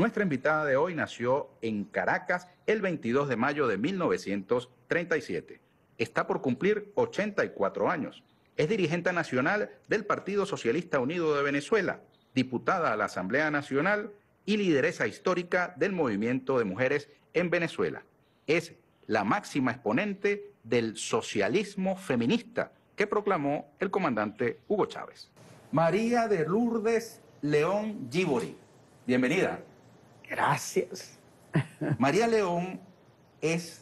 Nuestra invitada de hoy nació en Caracas el 22 de mayo de 1937. Está por cumplir 84 años. Es dirigente nacional del Partido Socialista Unido de Venezuela, diputada a la Asamblea Nacional y lideresa histórica del movimiento de mujeres en Venezuela. Es la máxima exponente del socialismo feminista que proclamó el comandante Hugo Chávez. María de Lourdes León Gívori, bienvenida. Gracias. María León es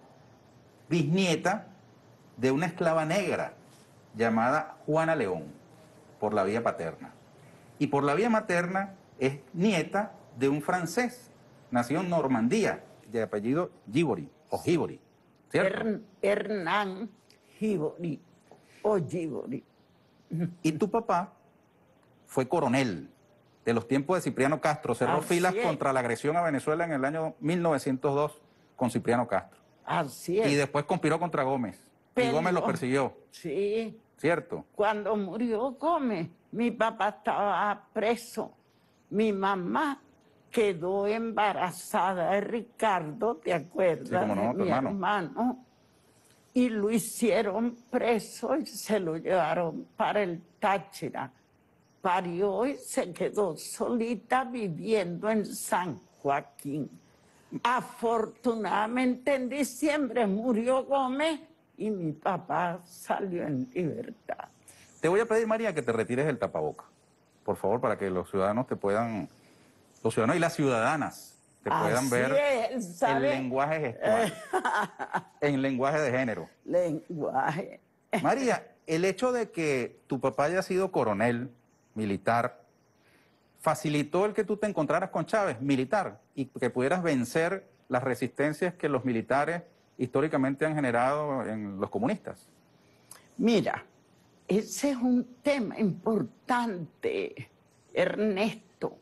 bisnieta de una esclava negra llamada Juana León, por la vía paterna. Y por la vía materna es nieta de un francés, nacido en Normandía, de apellido Gívori, o Gívori, ¿cierto? Hernán Gívori, o Gívori. Y tu papá fue coronel de los tiempos de Cipriano Castro, cerró filas contra la agresión a Venezuela en el año 1902 con Cipriano Castro. Así es. Y después conspiró contra Gómez. Y Gómez lo persiguió. Sí. ¿Cierto? Cuando murió Gómez, mi papá estaba preso. Mi mamá quedó embarazada de Ricardo, ¿te acuerdas? Sí, como no, de mi hermano. Y lo hicieron preso y se lo llevaron para el Táchira. Parió y se quedó solita viviendo en San Joaquín. Afortunadamente en diciembre murió Gómez y mi papá salió en libertad. Te voy a pedir, María, que te retires el tapaboca, por favor, para que los ciudadanos te puedan, los ciudadanos y las ciudadanas te puedan ver el lenguaje gestual, en lenguaje de género. Lenguaje. María, el hecho de que tu papá haya sido coronel militar facilitó el que tú te encontraras con Chávez, militar, y que pudieras vencer las resistencias que los militares históricamente han generado en los comunistas. Mira, ese es un tema importante, Ernesto.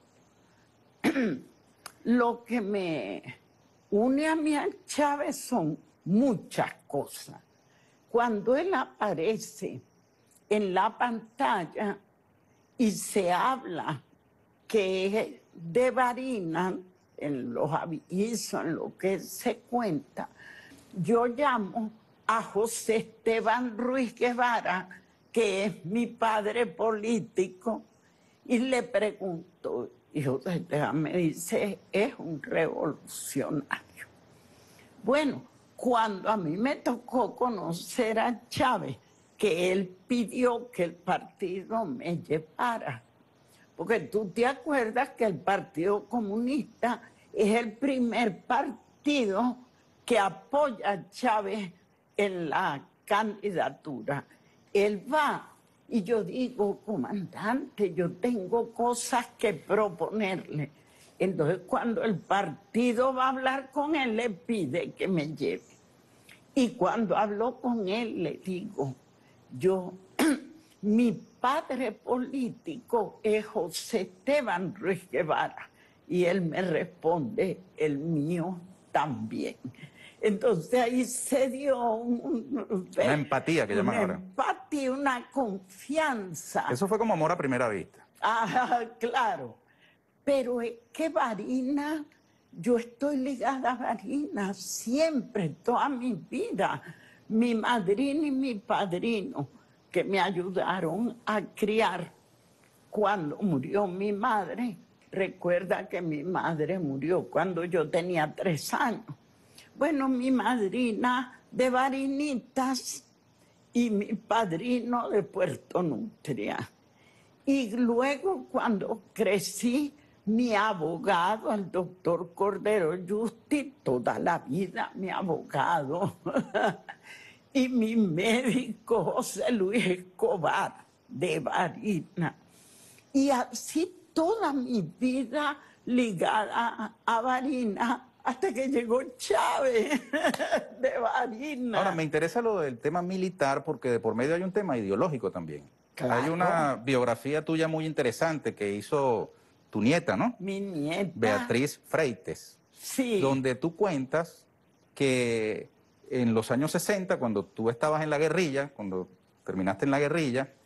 Lo que me une a mí a Chávez son muchas cosas. Cuando él aparece en la pantalla y se habla que es de Barinas, en los avisos, en lo que se cuenta, yo llamo a José Esteban Ruiz Guevara, que es mi padre político, y le pregunto, y José Esteban me dice, es un revolucionario. Bueno, cuando a mí me tocó conocer a Chávez, que él pidió que el partido me llevara, porque tú te acuerdas que el Partido Comunista es el primer partido que apoya a Chávez en la candidatura. Él va y yo digo, comandante, yo tengo cosas que proponerle. Entonces, cuando el partido va a hablar con él, le pide que me lleve. Y cuando habló con él, le digo, mi padre político es José Esteban Ruiz Guevara. Y él me responde, el mío también. Entonces ahí se dio una empatía que llaman ahora. Una empatía, una confianza. Eso fue como amor a primera vista. Ah, claro. Pero es que Barinas, yo estoy ligada a Barinas siempre, toda mi vida. Mi madrina y mi padrino, que me ayudaron a criar. Cuando murió mi madre, recuerda que mi madre murió cuando yo tenía 3 años. Bueno, mi madrina de Barinitas y mi padrino de Puerto Nutria. Y luego, cuando crecí, mi abogado, el doctor Cordero Justi, toda la vida mi abogado, y mi médico José Luis Escobar de Barinas. Y así toda mi vida ligada a Barinas, hasta que llegó Chávez de Barinas. Ahora, me interesa lo del tema militar porque de por medio hay un tema ideológico también. Claro. Hay una biografía tuya muy interesante que hizo tu nieta, ¿no? Mi nieta. Beatriz Freites. Sí. Donde tú cuentas que en los años 60, cuando tú estabas en la guerrilla, cuando terminaste en la guerrilla,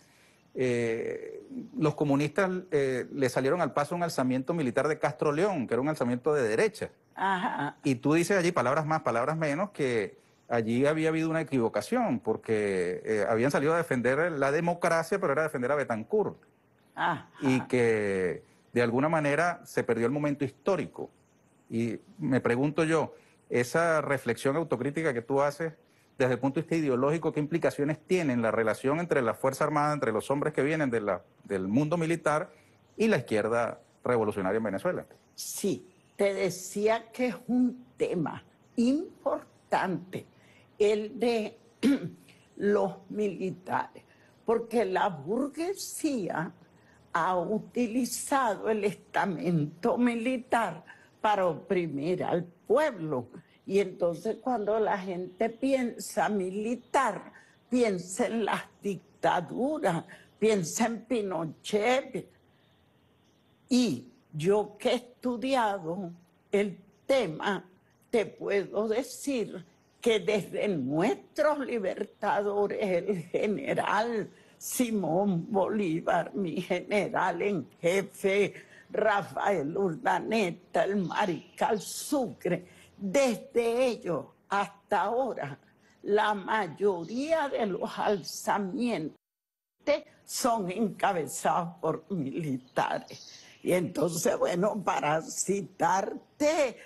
los comunistas le salieron al paso un alzamiento militar de Castro León, que era un alzamiento de derecha. Ajá. Y tú dices allí, palabras más, palabras menos, que allí había habido una equivocación, porque habían salido a defender la democracia, pero era defender a Betancourt. Ajá. Y que de alguna manera se perdió el momento histórico. Y me pregunto yo, esa reflexión autocrítica que tú haces desde el punto de vista ideológico, ¿qué implicaciones tiene en la relación entre la Fuerza Armada, entre los hombres que vienen del mundo militar y la izquierda revolucionaria en Venezuela? Sí, te decía que es un tema importante el de los militares, porque la burguesía ha utilizado el estamento militar para oprimir al pueblo. Y entonces cuando la gente piensa militar, piensa en las dictaduras, piensa en Pinochet. Y yo que he estudiado el tema, te puedo decir que desde nuestros libertadores, el general Simón Bolívar, mi general en jefe, Rafael Urdaneta, el mariscal Sucre, desde ellos hasta ahora, la mayoría de los alzamientos son encabezados por militares. Y entonces, bueno, para citarte,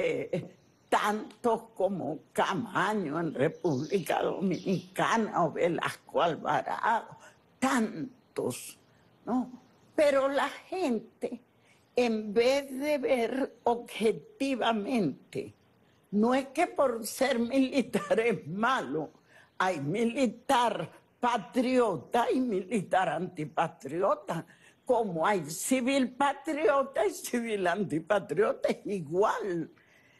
tantos como Camaño en República Dominicana o Velasco Alvarado, tantos, ¿no? Pero la gente, en vez de ver objetivamente, no es que por ser militar es malo, hay militar patriota y militar antipatriota, como hay civil patriota y civil antipatriota, es igual.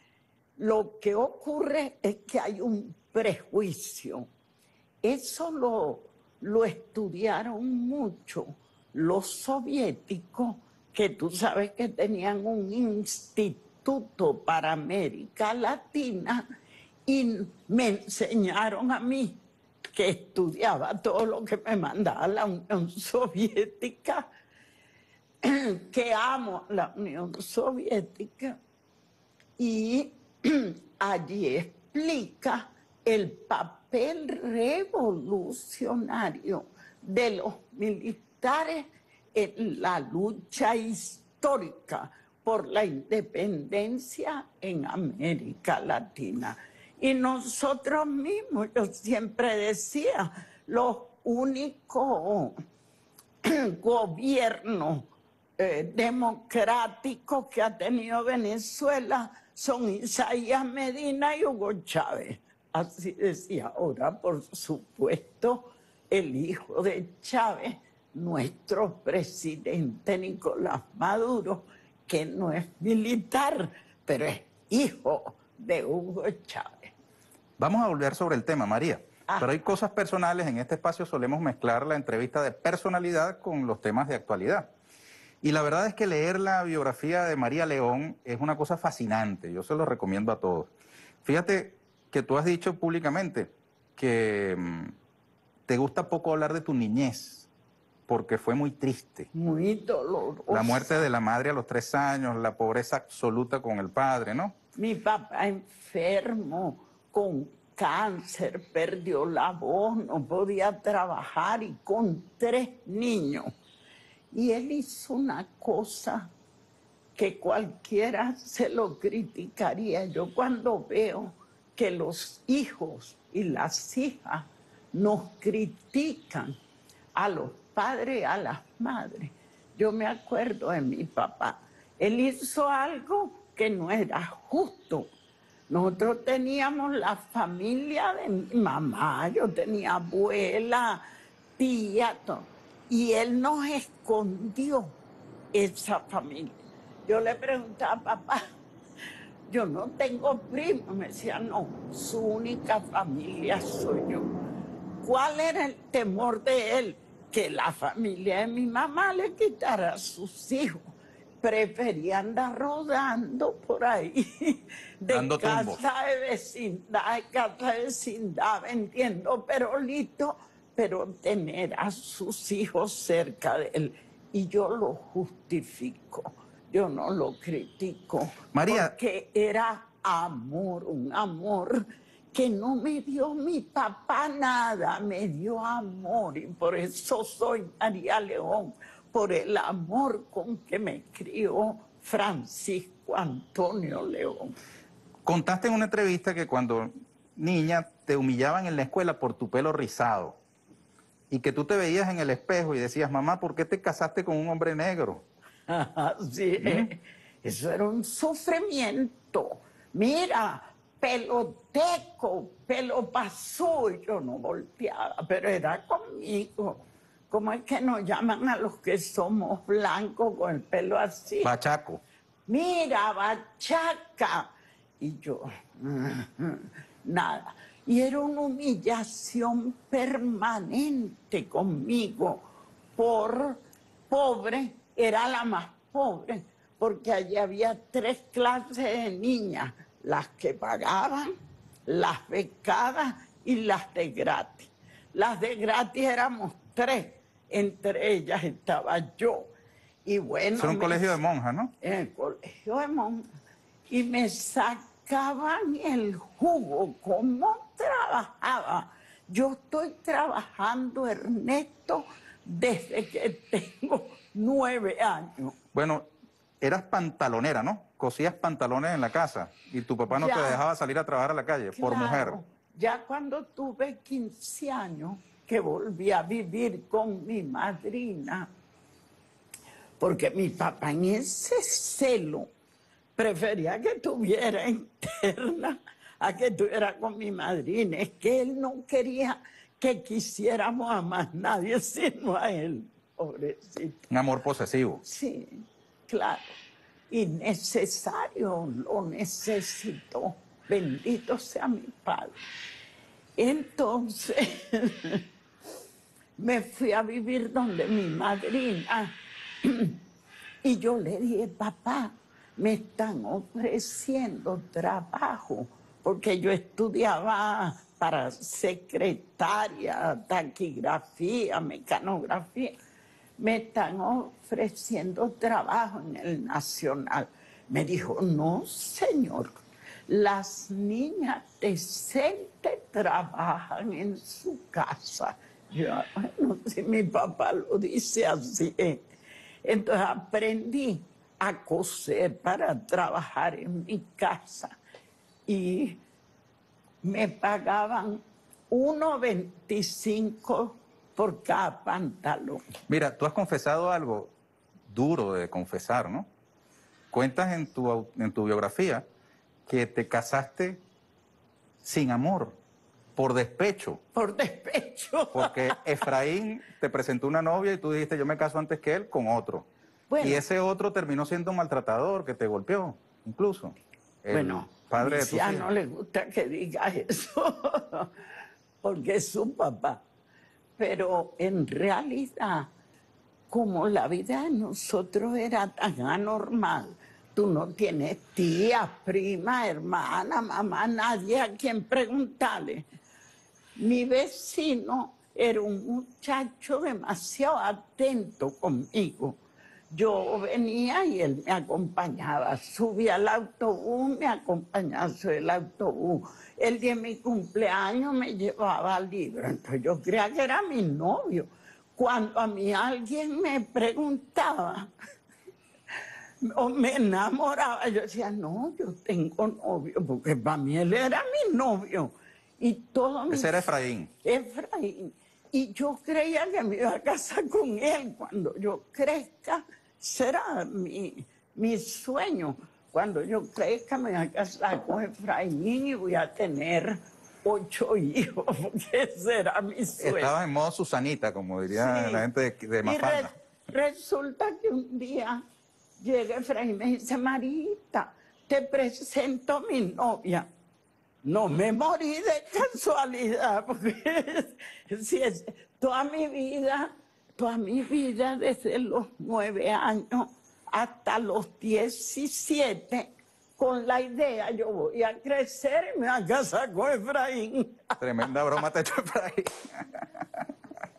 Lo que ocurre es que hay un prejuicio. Eso lo estudiaron mucho los soviéticos, que tú sabes que tenían un instituto para América Latina, y me enseñaron a mí, que estudiaba todo lo que me mandaba la Unión Soviética, que amo la Unión Soviética, y allí explica el papel revolucionario de los militares en la lucha histórica por la independencia en América Latina. Y nosotros mismos, yo siempre decía, los únicos gobiernos democráticos que ha tenido Venezuela son Isaías Medina y Hugo Chávez. Así decía. Ahora, por supuesto, el hijo de Chávez, nuestro presidente Nicolás Maduro, que no es militar, pero es hijo de Hugo Chávez. Vamos a volver sobre el tema, María. Pero hay cosas personales. En este espacio solemos mezclar la entrevista de personalidad con los temas de actualidad. Y la verdad es que leer la biografía de María León es una cosa fascinante. Yo se lo recomiendo a todos. Fíjate que tú has dicho públicamente que te gusta poco hablar de tu niñez, porque fue muy triste. Muy dolorosa. La muerte de la madre a los 3 años, la pobreza absoluta con el padre, ¿no? Mi papá enfermo, con cáncer, perdió la voz, no podía trabajar, y con 3 niños. Y él hizo una cosa que cualquiera se lo criticaría. Yo cuando veo que los hijos y las hijas nos critican a los padres y a las madres, yo me acuerdo de mi papá. Él hizo algo que no era justo. Nosotros teníamos la familia de mi mamá, yo tenía abuela, tía, todo, y él nos escondió esa familia. Yo le preguntaba, papá, yo no tengo primos. Me decía, no, su única familia soy yo. ¿Cuál era el temor de él? Que la familia de mi mamá le quitara a sus hijos. Prefería andar rodando por ahí, de casa de vecindad, vendiendo perolitos pero tener a sus hijos cerca de él. Y yo lo justifico, yo no lo critico. María. Porque era amor, un amor que no me dio mi papá nada, me dio amor. Y por eso soy María León, por el amor con que me crió Francisco Antonio León. Contaste en una entrevista que cuando niña te humillaban en la escuela por tu pelo rizado y que tú te veías en el espejo y decías, mamá, ¿por qué te casaste con un hombre negro? Sí, eso era un sufrimiento. Mira, peloteco, pelo pasó, y yo no volteaba, pero era conmigo. ¿Cómo es que nos llaman a los que somos blancos con el pelo así? Bachaco. Mira, bachaca. Y yo, nada. Y era una humillación permanente conmigo por pobre, era la más pobre, porque allí había 3 clases de niñas, las que pagaban, las becadas y las de gratis. Las de gratis éramos 3, entre ellas estaba yo. Y bueno, era un colegio de monjas, ¿no? En el colegio de monjas. Y me sacaban el jugo, cómo trabajaba. Yo estoy trabajando, Ernesto, desde que tengo 9 años. Bueno, eras pantalonera, ¿no? Cosías pantalones en la casa y tu papá no te dejaba salir a trabajar a la calle, por mujer. Ya cuando tuve 15 años, que volví a vivir con mi madrina, porque mi papá en ese celo prefería que estuviera interna a que estuviera con mi madrina. Es que él no quería que quisiéramos a más nadie sino a él, pobrecito. Un amor posesivo. Sí, claro. Y necesario, lo necesitó. Bendito sea mi padre. Entonces, me fui a vivir donde mi madrina. Y yo le dije, papá, me están ofreciendo trabajo, porque yo estudiaba para secretaria, taquigrafía, mecanografía. Me están ofreciendo trabajo en el Nacional. Me dijo, no, señor, las niñas decentes trabajan en su casa. Yo, bueno, si mi papá lo dice así. Entonces aprendí a coser para trabajar en mi casa y me pagaban 1.25 por cada pantalón. Mira, tú has confesado algo duro de confesar, ¿no? Cuentas en tu biografía que te casaste sin amor, por despecho. Por despecho. Porque Efraín te presentó una novia y tú dijiste, yo me caso antes que él con otro. Bueno, y ese otro terminó siendo un maltratador que te golpeó, incluso. Bueno, padre de tus hijos. No le gusta que diga eso, porque es su papá. Pero en realidad, como la vida de nosotros era tan anormal, tú no tienes tía, prima, hermana, mamá, nadie a quien preguntarle. Mi vecino era un muchacho demasiado atento conmigo. Yo venía y él me acompañaba. Subía al autobús, me acompañaba sobre el autobús. El día de mi cumpleaños me llevaba libros. Entonces yo creía que era mi novio. Cuando a mí alguien me preguntaba o me enamoraba, yo decía, no, yo tengo novio, porque para mí él era mi novio. Y todo ese era Efraín. Efraín. Y yo creía que me iba a casar con él cuando yo crezca. Será mi sueño. Cuando yo crezca me voy a casar con Efraín y voy a tener 8 hijos, porque será mi sueño. Estabas en modo Susanita, como diría la gente de Mafalda. Y resulta que un día llega Efraín y me dice, Marita, te presento a mi novia. No me morí de casualidad, porque si es toda mi vida, desde los 9 años hasta los 17, con la idea, yo voy a crecer y me voy a casar con Efraín. Tremenda broma te ha hecho Efraín.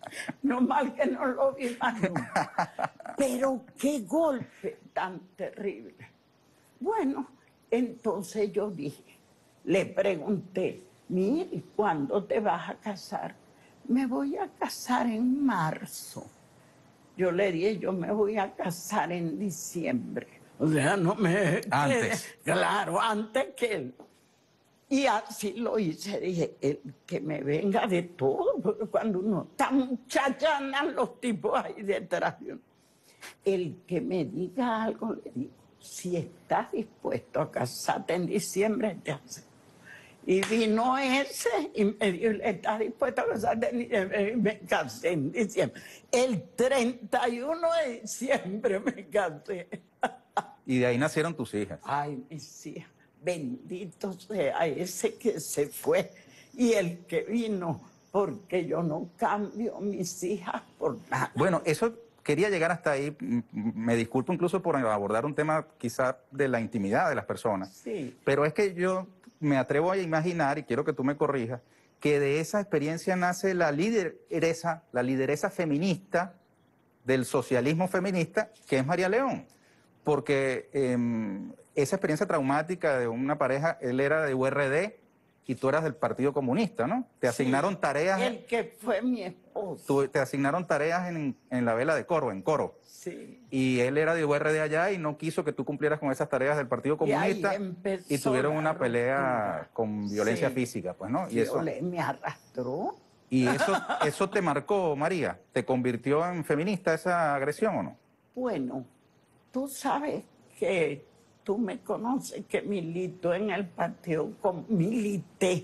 No mal que no lo vi más nunca. Pero qué golpe tan terrible. Bueno, entonces yo dije, le pregunté, mire, ¿cuándo te vas a casar? Me voy a casar en marzo. Yo le dije, yo me voy a casar en diciembre. O sea, no me... Antes. Claro, antes que él. Y así lo hice, dije, que me venga de todo, porque cuando uno está muchachana, los tipos ahí detrás de uno. El que me diga algo, le digo, si estás dispuesto a casarte en diciembre, te hace. Y vino ese y me dijo, ¿estás dispuesto a casarte en diciembre? Y me casé en diciembre. El 31 de diciembre me casé. Y de ahí nacieron tus hijas. Ay, mis hijas, bendito sea ese que se fue y el que vino, porque yo no cambio mis hijas por nada. Bueno, eso quería llegar hasta ahí. Me disculpo incluso por abordar un tema quizá de la intimidad de las personas. Sí. Pero es que yo me atrevo a imaginar, y quiero que tú me corrijas, que de esa experiencia nace la lideresa feminista del socialismo feminista, que es María León. Porque esa experiencia traumática de una pareja, él era de URD y tú eras del Partido Comunista, ¿no? Te asignaron tareas... El que fue mi esposo. Te asignaron tareas en la vela de coro, en coro. Sí. Y él era de URD allá y no quiso que tú cumplieras con esas tareas del Partido Comunista. Y tuvieron una pelea con violencia física, pues, ¿no? Y eso me arrastró. ¿Y eso te marcó, María? ¿Te convirtió en feminista esa agresión o no? Bueno, tú sabes que tú me conoces que milito en el partido, milité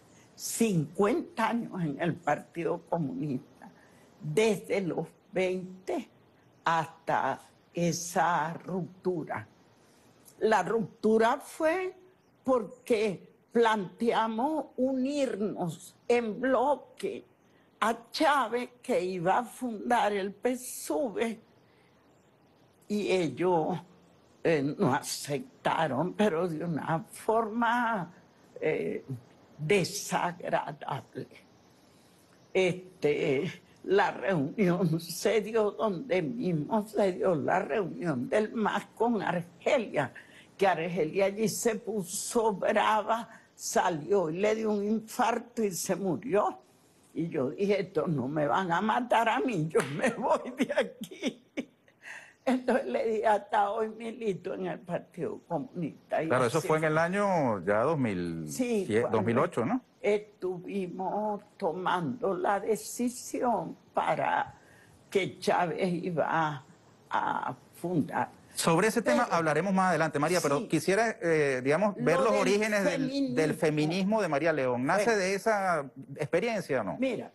50 años en el Partido Comunista, desde los 20 hasta esa ruptura. La ruptura fue porque planteamos unirnos en bloque a Chávez, que iba a fundar el PSUV, y ellos no aceptaron, pero de una forma desagradable. La reunión se dio donde mismo se dio la reunión del MAS con Argelia, que Argelia allí se puso brava, salió y le dio un infarto y se murió. Y yo dije, estos no me van a matar a mí, yo me voy de aquí. Entonces le dije, hasta hoy milito en el Partido Comunista. Claro, eso fue en el año ya 2008, ¿no? Estuvimos tomando la decisión para que Chávez iba a fundar. Sobre ese tema hablaremos más adelante, María, pero quisiera, digamos, ver los orígenes del feminismo de María León. ¿Nace de esa experiencia o no? Mira,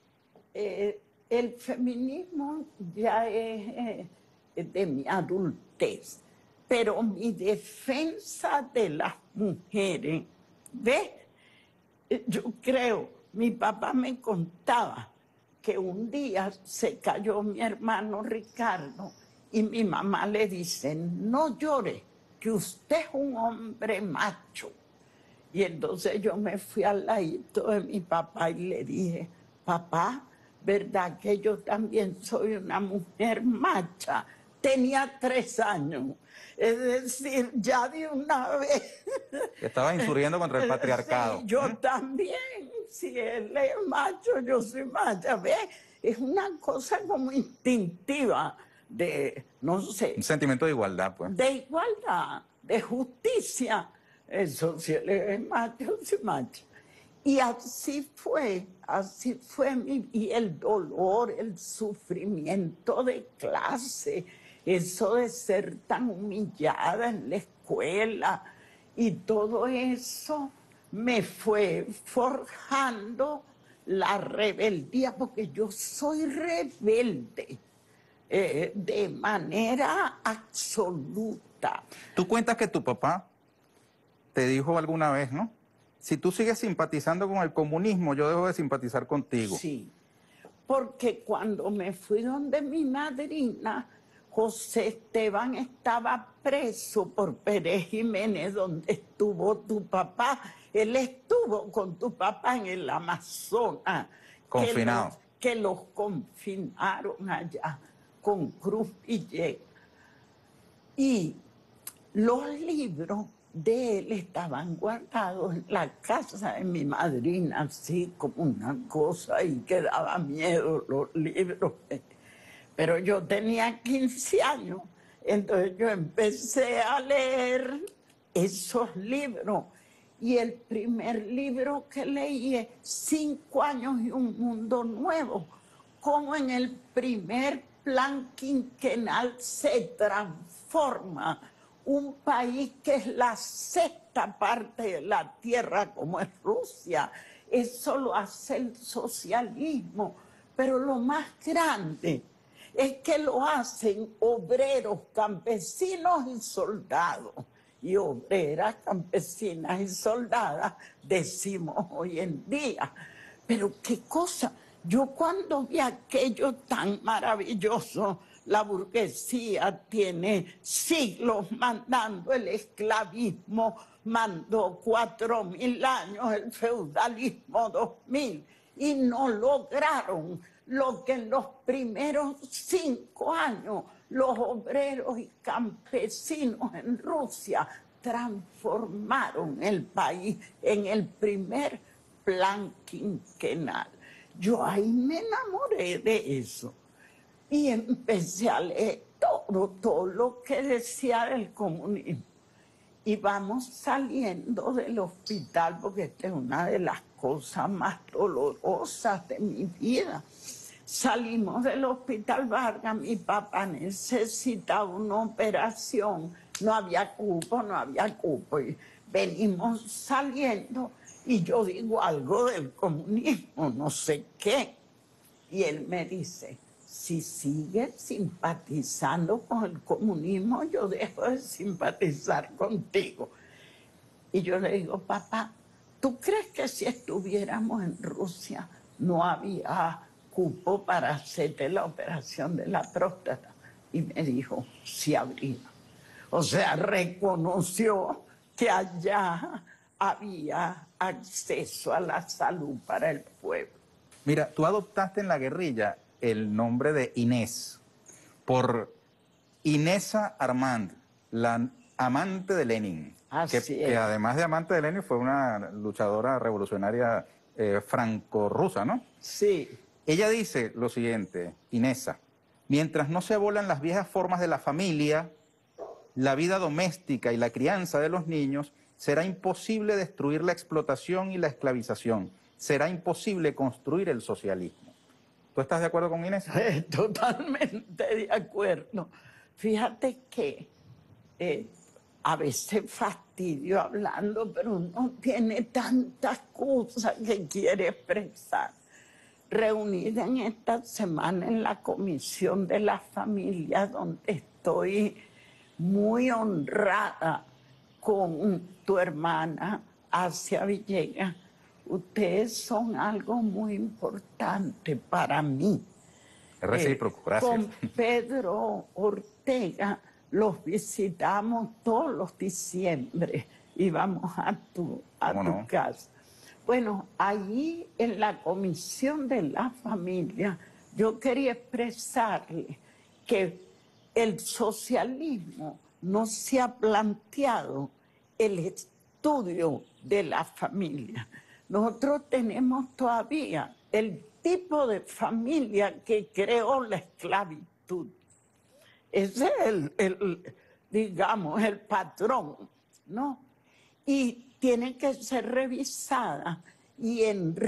el feminismo ya es de mi adultez, pero mi defensa de las mujeres, ¿ves? Yo creo, mi papá me contaba que un día se cayó mi hermano Ricardo y mi mamá le dice, no llore, que usted es un hombre macho. Y entonces yo me fui al ladito de mi papá y le dije, papá, ¿verdad que yo también soy una mujer macha? Tenía 3 años. Es decir, ya de una vez. Estabas insurgiendo contra el patriarcado. Sí, yo también. Si él es macho, yo soy macha. ¿Ves? Es una cosa como instintiva de, no sé. Un sentimiento de igualdad, pues. De igualdad, de justicia. Eso, si él es macho, yo soy macha. Y así fue y el dolor, el sufrimiento de clase, eso de ser tan humillada en la escuela y todo eso me fue forjando la rebeldía, porque yo soy rebelde de manera absoluta. Tú cuentas que tu papá te dijo alguna vez, ¿no? Si tú sigues simpatizando con el comunismo, yo dejo de simpatizar contigo. Sí, porque cuando me fui donde mi madrina, José Esteban estaba preso por Pérez Jiménez, donde estuvo tu papá. Él estuvo con tu papá en el Amazonas. Confinado. que los confinaron allá con Cruz Villegas. Y los libros de él estaban guardados en la casa de mi madrina, así como una cosa, y que daba miedo los libros. Pero yo tenía 15 años, entonces yo empecé a leer esos libros. Y el primer libro que leí es 5 años y un mundo nuevo, como en el primer plan quinquenal se transforma un país que es la sexta parte de la tierra, como es Rusia. Eso lo hace el socialismo, pero lo más grande es que lo hacen obreros, campesinos y soldados. Y obreras, campesinas y soldadas, decimos hoy en día. Pero qué cosa, yo cuando vi aquello tan maravilloso, la burguesía tiene siglos mandando, el esclavismo mandó 4000 años, el feudalismo 2000, y no lograron lo que en los primeros 5 años los obreros y campesinos en Rusia transformaron el país en el primer plan quinquenal. Yo ahí me enamoré de eso y empecé a leer todo lo que decía del comunismo. Y vamos saliendo del hospital, porque esta es una de las cosas más dolorosas de mi vida. Salimos del hospital Vargas, mi papá necesitaba una operación, no había cupo, y venimos saliendo y yo digo algo del comunismo, no sé qué. Y él me dice, si sigues simpatizando con el comunismo, yo dejo de simpatizar contigo. Y yo le digo, papá, ¿tú crees que si estuviéramos en Rusia no había cupo para hacerte la operación de la próstata? Y me dijo, sí habría. O sea, reconoció que allá había acceso a la salud para el pueblo. Mira, tú adoptaste en la guerrilla el nombre de Inés por Inesa Armand, la amante de Lenin. Que además de amante de Lenin fue una luchadora revolucionaria franco-rusa, ¿no? Sí. Ella dice lo siguiente, Inesa, mientras no se abolan las viejas formas de la familia, la vida doméstica y la crianza de los niños, será imposible destruir la explotación y la esclavización. Será imposible construir el socialismo. ¿Tú estás de acuerdo con Inés? Totalmente de acuerdo. Fíjate que a veces fastidio hablando, pero uno tiene tantas cosas que quiere expresar. Reunida en esta semana en la Comisión de la Familia, donde estoy muy honrada con tu hermana, Asia Villegas. Ustedes son algo muy importante para mí. Es recíproco, gracias. Con Pedro Ortega los visitamos todos los diciembre, íbamos a tu casa. Bueno, allí en la Comisión de la Familia yo quería expresarle que el socialismo no se ha planteado el estudio de la familia. Nosotros tenemos todavía el tipo de familia que creó la esclavitud. Ese es digamos, el patrón, ¿no? Y tiene que ser revisada y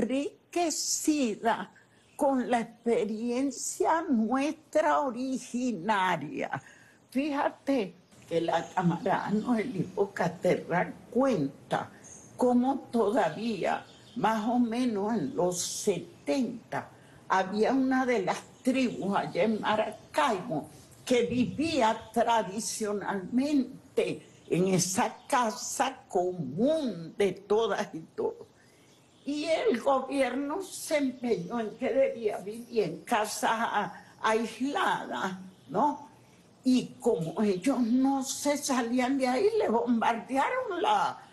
enriquecida con la experiencia nuestra originaria. Fíjate que la camarada Noelí Bocaterra cuenta cómo todavía, más o menos en los 70, había una de las tribus allá en Maracaibo que vivía tradicionalmente en esa casa común de todas y todos. Y el gobierno se empeñó en que debía vivir en casas aisladas, ¿no? Y como ellos no se salían de ahí, le bombardearon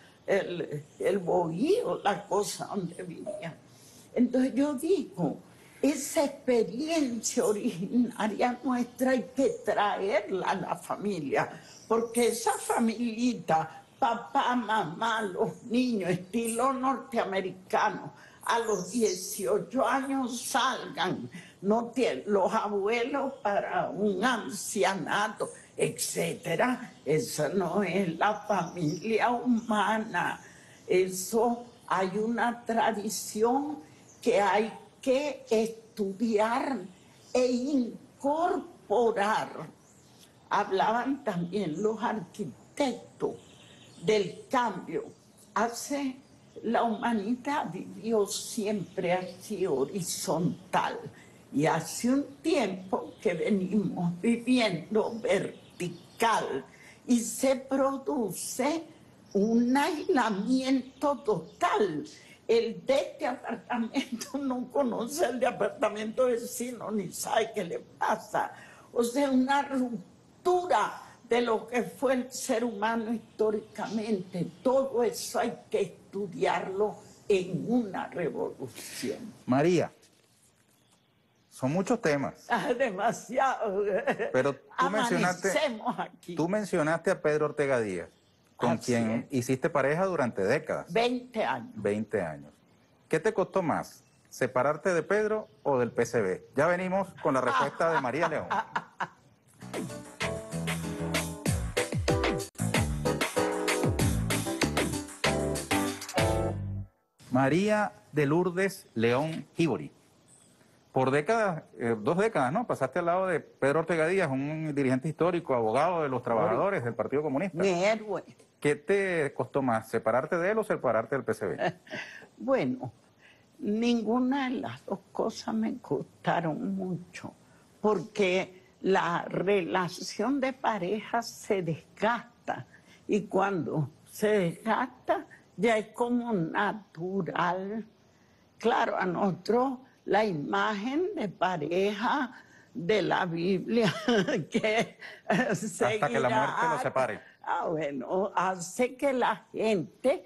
el bohío, la cosa donde vivían. Entonces yo digo esa experiencia originaria nuestra hay que traerla a la familia, porque esa familita, papá, mamá, los niños, estilo norteamericano, a los 18 años salgan, no tienen, los abuelos para un ancianato, etcétera. Esa no es la familia humana. Eso hay una tradición que hay que estudiar e incorporar. Hablaban también los arquitectos del cambio. La humanidad vivió siempre así horizontal y hace un tiempo que venimos viviendo vertical y se produce un aislamiento total. El de este apartamento no conoce el de apartamento vecino ni sabe qué le pasa. O sea, una ruptura de lo que fue el ser humano históricamente. Todo eso hay que estudiarlo en una revolución. María, son muchos temas. Demasiado. Pero tú mencionaste a Pedro Ortega Díaz, con quien hiciste pareja durante décadas. 20 años. 20 años. ¿Qué te costó más, separarte de Pedro o del PCB? Ya venimos con la respuesta de María León. María de Lourdes León Híbori. Por décadas, 2 décadas, ¿no? Pasaste al lado de Pedro Ortega Díaz, un dirigente histórico, abogado de los trabajadores del Partido Comunista. Mi héroe. ¿Qué te costó más, separarte de él o separarte del PCB? Bueno, ninguna de las dos cosas me costaron mucho, porque la relación de pareja se desgasta y cuando se desgasta ya es como natural. Claro, a nosotros la imagen de pareja de la Biblia que hasta que la muerte los separe. Bueno, hace que la gente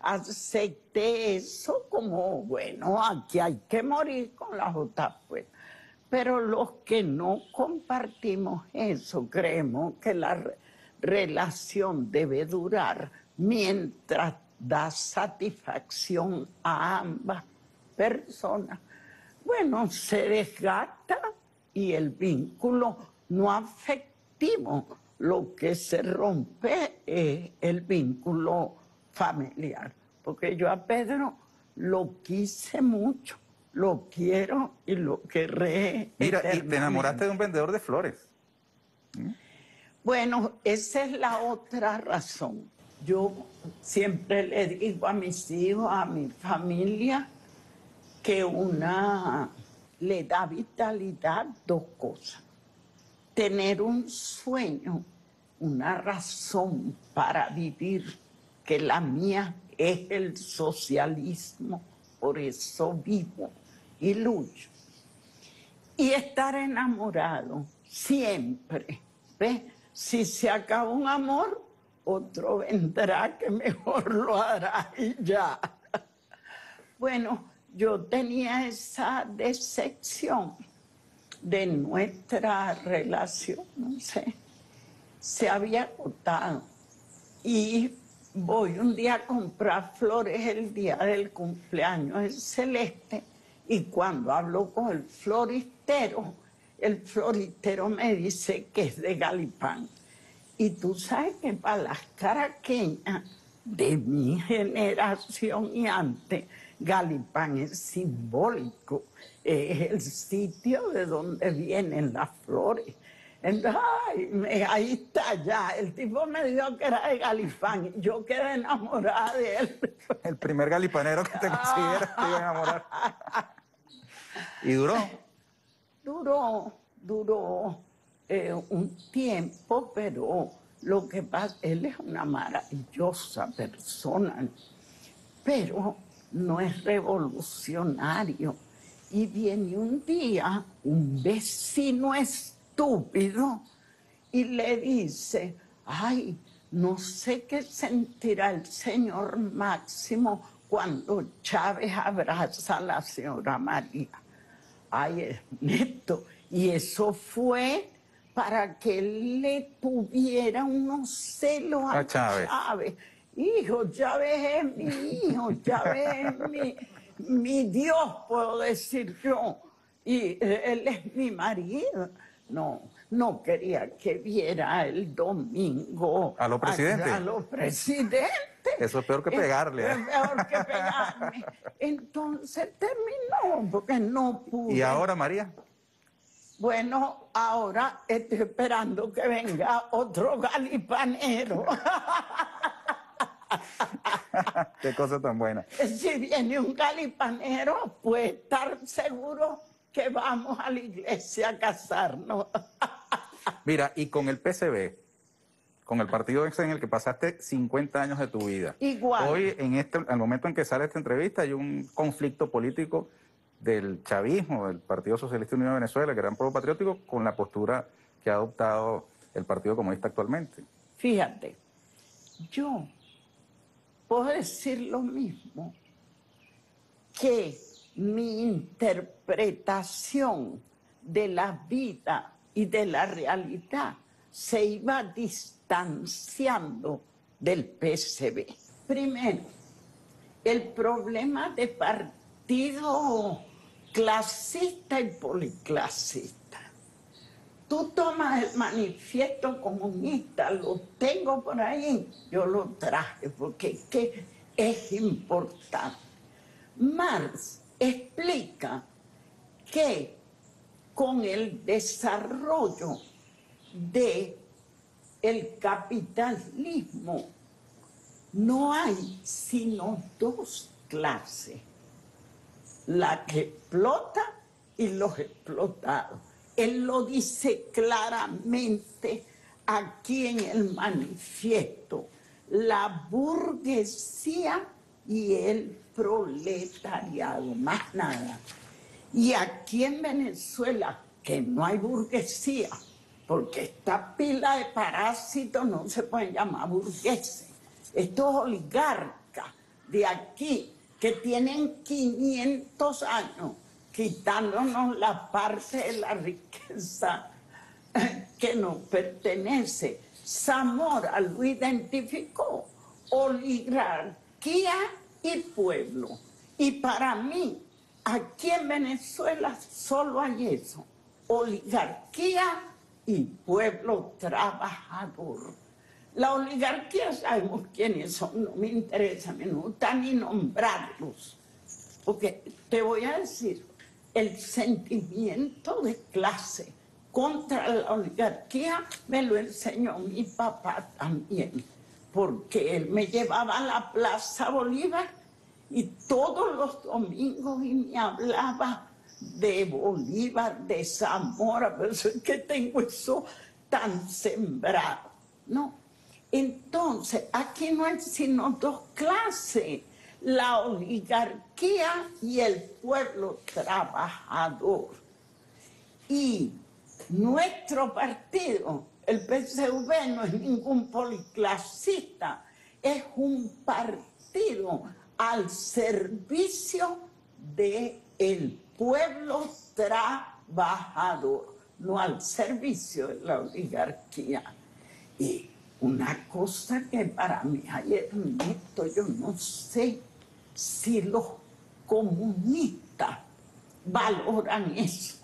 acepte eso como, bueno, aquí hay que morir con las otras, pues. Pero los que no compartimos eso, creemos que la relación debe durar mientras da satisfacción a ambas personas. Bueno, se desgasta y el vínculo no afectivo. Lo que se rompe es el vínculo familiar. Porque yo a Pedro lo quise mucho, lo quiero y lo querré. Mira, y te enamoraste de un vendedor de flores. Bueno, esa es la otra razón. Yo siempre le digo a mis hijos, a mi familia, que le da vitalidad 2 cosas. Tener un sueño, una razón para vivir, que la mía es el socialismo, por eso vivo y lucho. Y estar enamorado siempre, ¿ves? Si se acaba un amor, otro vendrá que mejor lo hará y ya. Bueno, yo tenía esa decepción de nuestra relación, no sé, se había agotado. Y voy un día a comprar flores el día del cumpleaños de Celeste y cuando hablo con el floristero me dice que es de Galipán. Y tú sabes que para las caraqueñas de mi generación y antes, Galipán es simbólico, es el sitio de donde vienen las flores. Entonces, ahí está ya, el tipo me dijo que era de Galipán, yo quedé enamorada de él. El primer galipanero que te consideras te iba a enamorar. ¿Y duró? Duró un tiempo, pero lo que pasa, él es una maravillosa persona, pero no es revolucionario. Y viene un día un vecino estúpido y le dice, ay, no sé qué sentirá el señor Máximo cuando Chávez abraza a la señora María. Ay, Ernesto, y eso fue para que él le tuviera unos celos a Chávez. Chávez. Hijo, Chávez es mi hijo, Chávez es mi Dios, puedo decir yo. Y él es mi marido. No quería que viera el domingo ¿A los presidentes? A los presidentes. Eso es peor que pegarle. Es peor que pegarme. Entonces terminó, porque no pude. ¿Y ahora, María? Bueno, ahora estoy esperando que venga otro galipanero. Qué cosa tan buena. Si viene un galipanero, pues estar seguro que vamos a la iglesia a casarnos. Mira, y con el PCB, con el partido en el que pasaste 50 años de tu vida. Igual. Hoy, al momento en que sale esta entrevista, hay un conflicto político del chavismo, del Partido Socialista Unido de Venezuela, el Gran Pueblo Patriótico, con la postura que ha adoptado el Partido Comunista actualmente. Fíjate, yo puedo decir lo mismo, que mi interpretación de la vida y de la realidad se iba distanciando del PCB. Primero, el problema de partido clasista y policlasista. Tú tomas el manifiesto comunista, lo tengo por ahí, yo lo traje porque es importante. Marx explica que con el desarrollo del capitalismo no hay sino dos clases, la que explota y los explotados. Él lo dice claramente aquí en el manifiesto, la burguesía y el proletariado, más nada. Y aquí en Venezuela, que no hay burguesía, porque esta pila de parásitos no se pueden llamar burgueses, estos oligarcas de aquí, que tienen 500 años, quitándonos la parte de la riqueza que nos pertenece. Zamora lo identificó, oligarquía y pueblo. Y para mí, aquí en Venezuela solo hay eso, oligarquía y pueblo trabajador. La oligarquía sabemos quiénes son, no me interesa, me gusta ni nombrarlos, porque te voy a decir, el sentimiento de clase contra la oligarquía me lo enseñó mi papá también, porque él me llevaba a la Plaza Bolívar y todos los domingos y me hablaba de Bolívar, de Zamora, pero eso es que tengo eso tan sembrado, ¿no? Entonces, aquí no hay sino dos clases, la oligarquía y el pueblo trabajador. Y nuestro partido, el PCV, no es ningún policlasista, es un partido al servicio del pueblo trabajador, no al servicio de la oligarquía. Y una cosa que para mí, Ernesto, yo no sé si los comunistas valoran eso.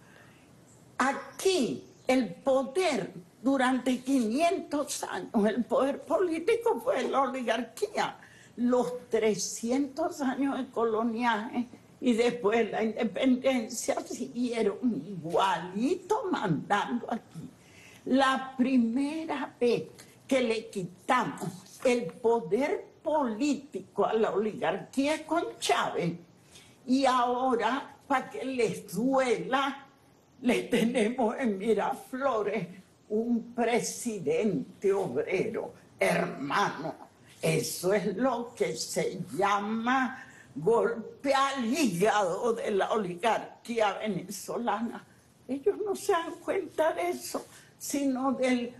Aquí el poder durante 500 años, el poder político fue la oligarquía. Los 300 años de coloniaje y después la independencia siguieron igualito mandando aquí. La primera vez que le quitamos el poder político a la oligarquía es con Chávez. Y ahora, para que les duela, le tenemos en Miraflores un presidente obrero, hermano. Eso es lo que se llama golpe al hígado de la oligarquía venezolana. Ellos no se dan cuenta de eso, sino del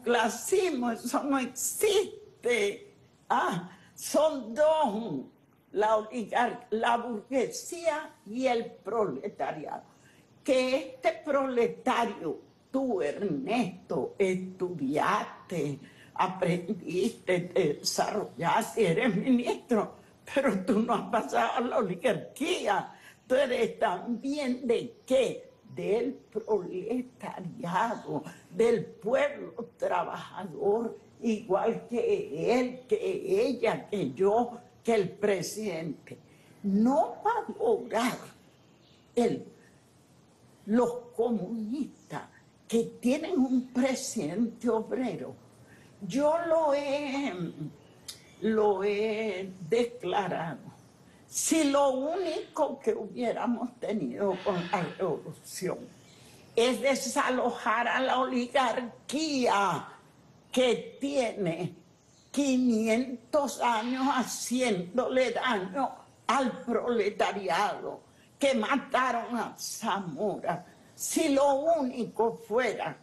monoclasismo. Eso no existe. Son dos, la burguesía y el proletariado. Que este proletario, tú, Ernesto, estudiaste, aprendiste, te desarrollaste, eres ministro, pero tú no has pasado a la oligarquía. Tú eres también ¿de qué? Del proletariado, del pueblo trabajador, igual que él, que ella, que yo, que el presidente. No va a lograr los comunistas que tienen un presidente obrero. Yo lo he declarado. Si lo único que hubiéramos tenido con la revolución es desalojar a la oligarquía que tiene 500 años haciéndole daño al proletariado, que mataron a Zamora, si lo único fuera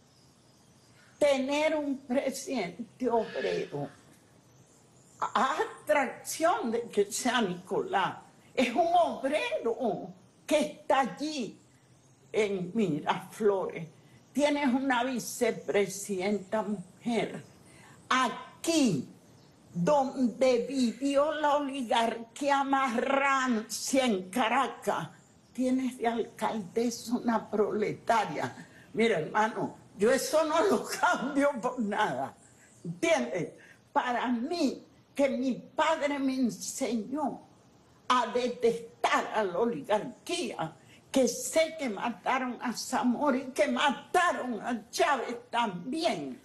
tener un presidente obrero, a atracción de que sea Nicolás, es un obrero que está allí en Miraflores. Tienes una vicepresidenta mujer. Aquí, donde vivió la oligarquía más rancia en Caracas, tienes de alcaldesa una proletaria. Mira, hermano, yo eso no lo cambio por nada. ¿Entiendes? Para mí, que mi padre me enseñó a detestar a la oligarquía, que sé que mataron a Zamora y que mataron a Chávez también.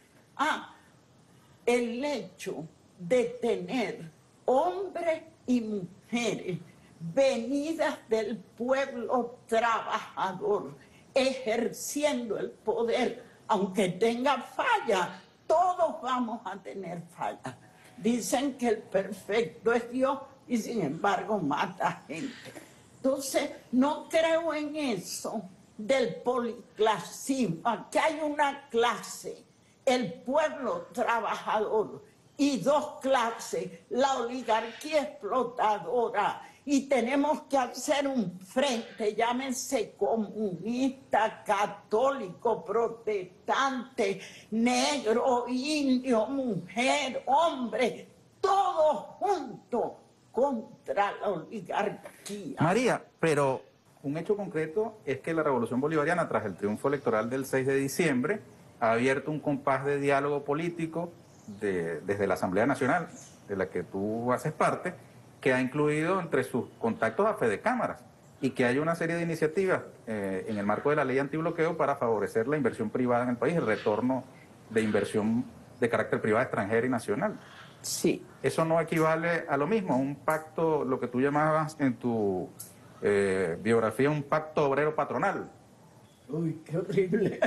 El hecho de tener hombres y mujeres venidas del pueblo trabajador, ejerciendo el poder, aunque tenga falla, todos vamos a tener fallas. Dicen que el perfecto es Dios y sin embargo mata gente. Entonces, no creo en eso del policlasismo. Aquí hay una clase, el pueblo trabajador, y dos clases, la oligarquía explotadora. Y tenemos que hacer un frente, llámense comunista, católico, protestante, negro, indio, mujer, hombre, todos juntos contra la oligarquía. María, pero un hecho concreto es que la Revolución Bolivariana, tras el triunfo electoral del 6 de diciembre, ha abierto un compás de diálogo político desde la Asamblea Nacional, de la que tú haces parte, que ha incluido entre sus contactos a Fedecámaras y que hay una serie de iniciativas en el marco de la ley antibloqueo para favorecer la inversión privada en el país, el retorno de inversión de carácter privado extranjero y nacional. Sí. ¿Eso no equivale a lo mismo, a un pacto, lo que tú llamabas en tu biografía, un pacto obrero patronal? Uy, qué horrible.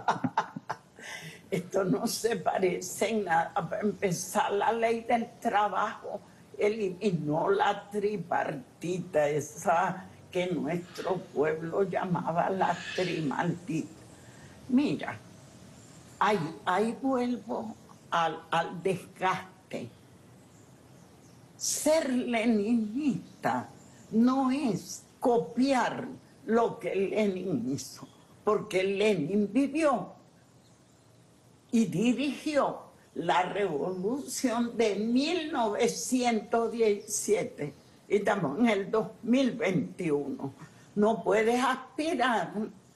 Esto no se parece en nada. Para empezar, la ley del trabajo eliminó la tripartita, esa que nuestro pueblo llamaba la trimaldita. Mira, ahí vuelvo al desgaste. Ser leninista no es copiar lo que Lenin hizo, porque Lenin vivió y dirigió la revolución de 1917 y estamos en el 2021. No puedes aspirar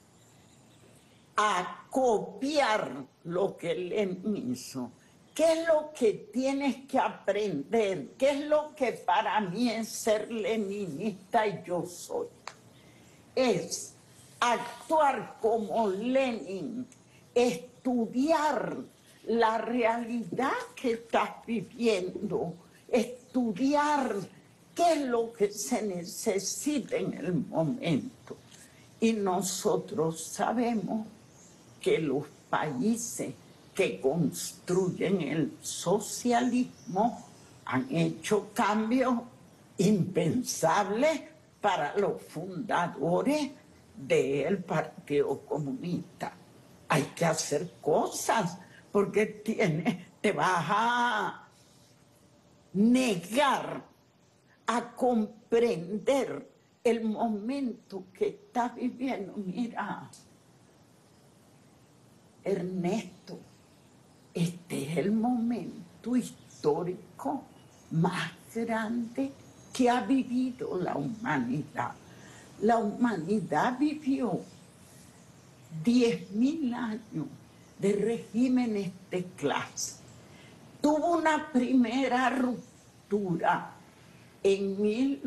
a copiar lo que Lenin hizo. ¿Qué es lo que tienes que aprender? ¿Qué es lo que para mí es ser leninista y yo soy? Es actuar como Lenin, estudiar la realidad que estás viviendo, estudiar qué es lo que se necesita en el momento. Y nosotros sabemos que los países que construyen el socialismo han hecho cambios impensables para los fundadores del Partido Comunista. Hay que hacer cosas porque te vas a negar a comprender el momento que está viviendo. Mira, Ernesto, este es el momento histórico más grande que ha vivido la humanidad. La humanidad vivió 10.000 años de regímenes de clase. Tuvo una primera ruptura en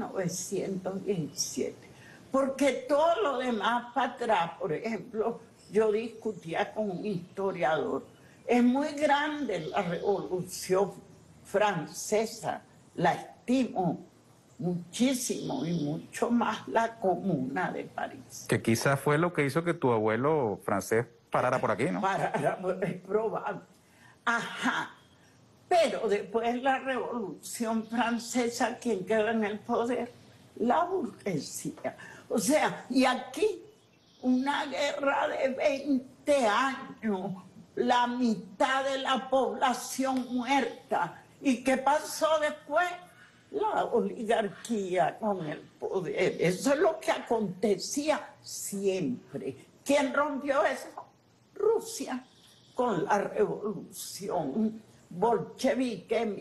1917, porque todo lo demás para atrás, por ejemplo, yo discutía con un historiador, es muy grande la Revolución Francesa, la estimo muchísimo y mucho más la Comuna de París. Que quizás fue lo que hizo que tu abuelo francés parara por aquí, ¿no? Parara, es probable. Ajá. Pero después de la Revolución Francesa, ¿quién quedó en el poder? La burguesía. O sea, y aquí una guerra de 20 años, la mitad de la población muerta. ¿Y qué pasó después? La oligarquía con el poder. Eso es lo que acontecía siempre. ¿Quién rompió eso? Rusia, con la revolución bolchevique en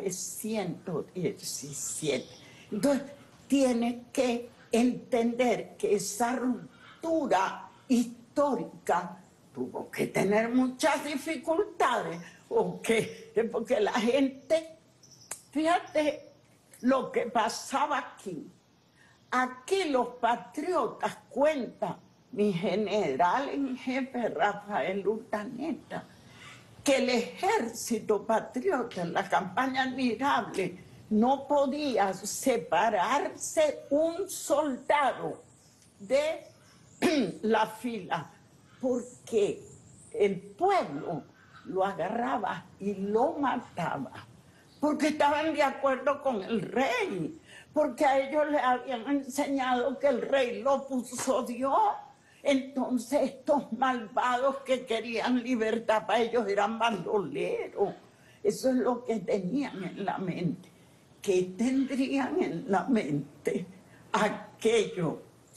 1917. Entonces, tiene que entender que esa ruptura histórica tuvo que tener muchas dificultades, porque la gente, fíjate lo que pasaba aquí. Aquí los patriotas cuentan, mi general en jefe Rafael Urdaneta, que el ejército patriota en la campaña admirable no podía separarse un soldado de la fila, porque el pueblo lo agarraba y lo mataba, porque estaban de acuerdo con el rey, porque a ellos les habían enseñado que el rey lo puso Dios. Entonces estos malvados que querían libertad para ellos eran bandoleros. Eso es lo que tenían en la mente. ¿Qué tendrían en la mente aquellos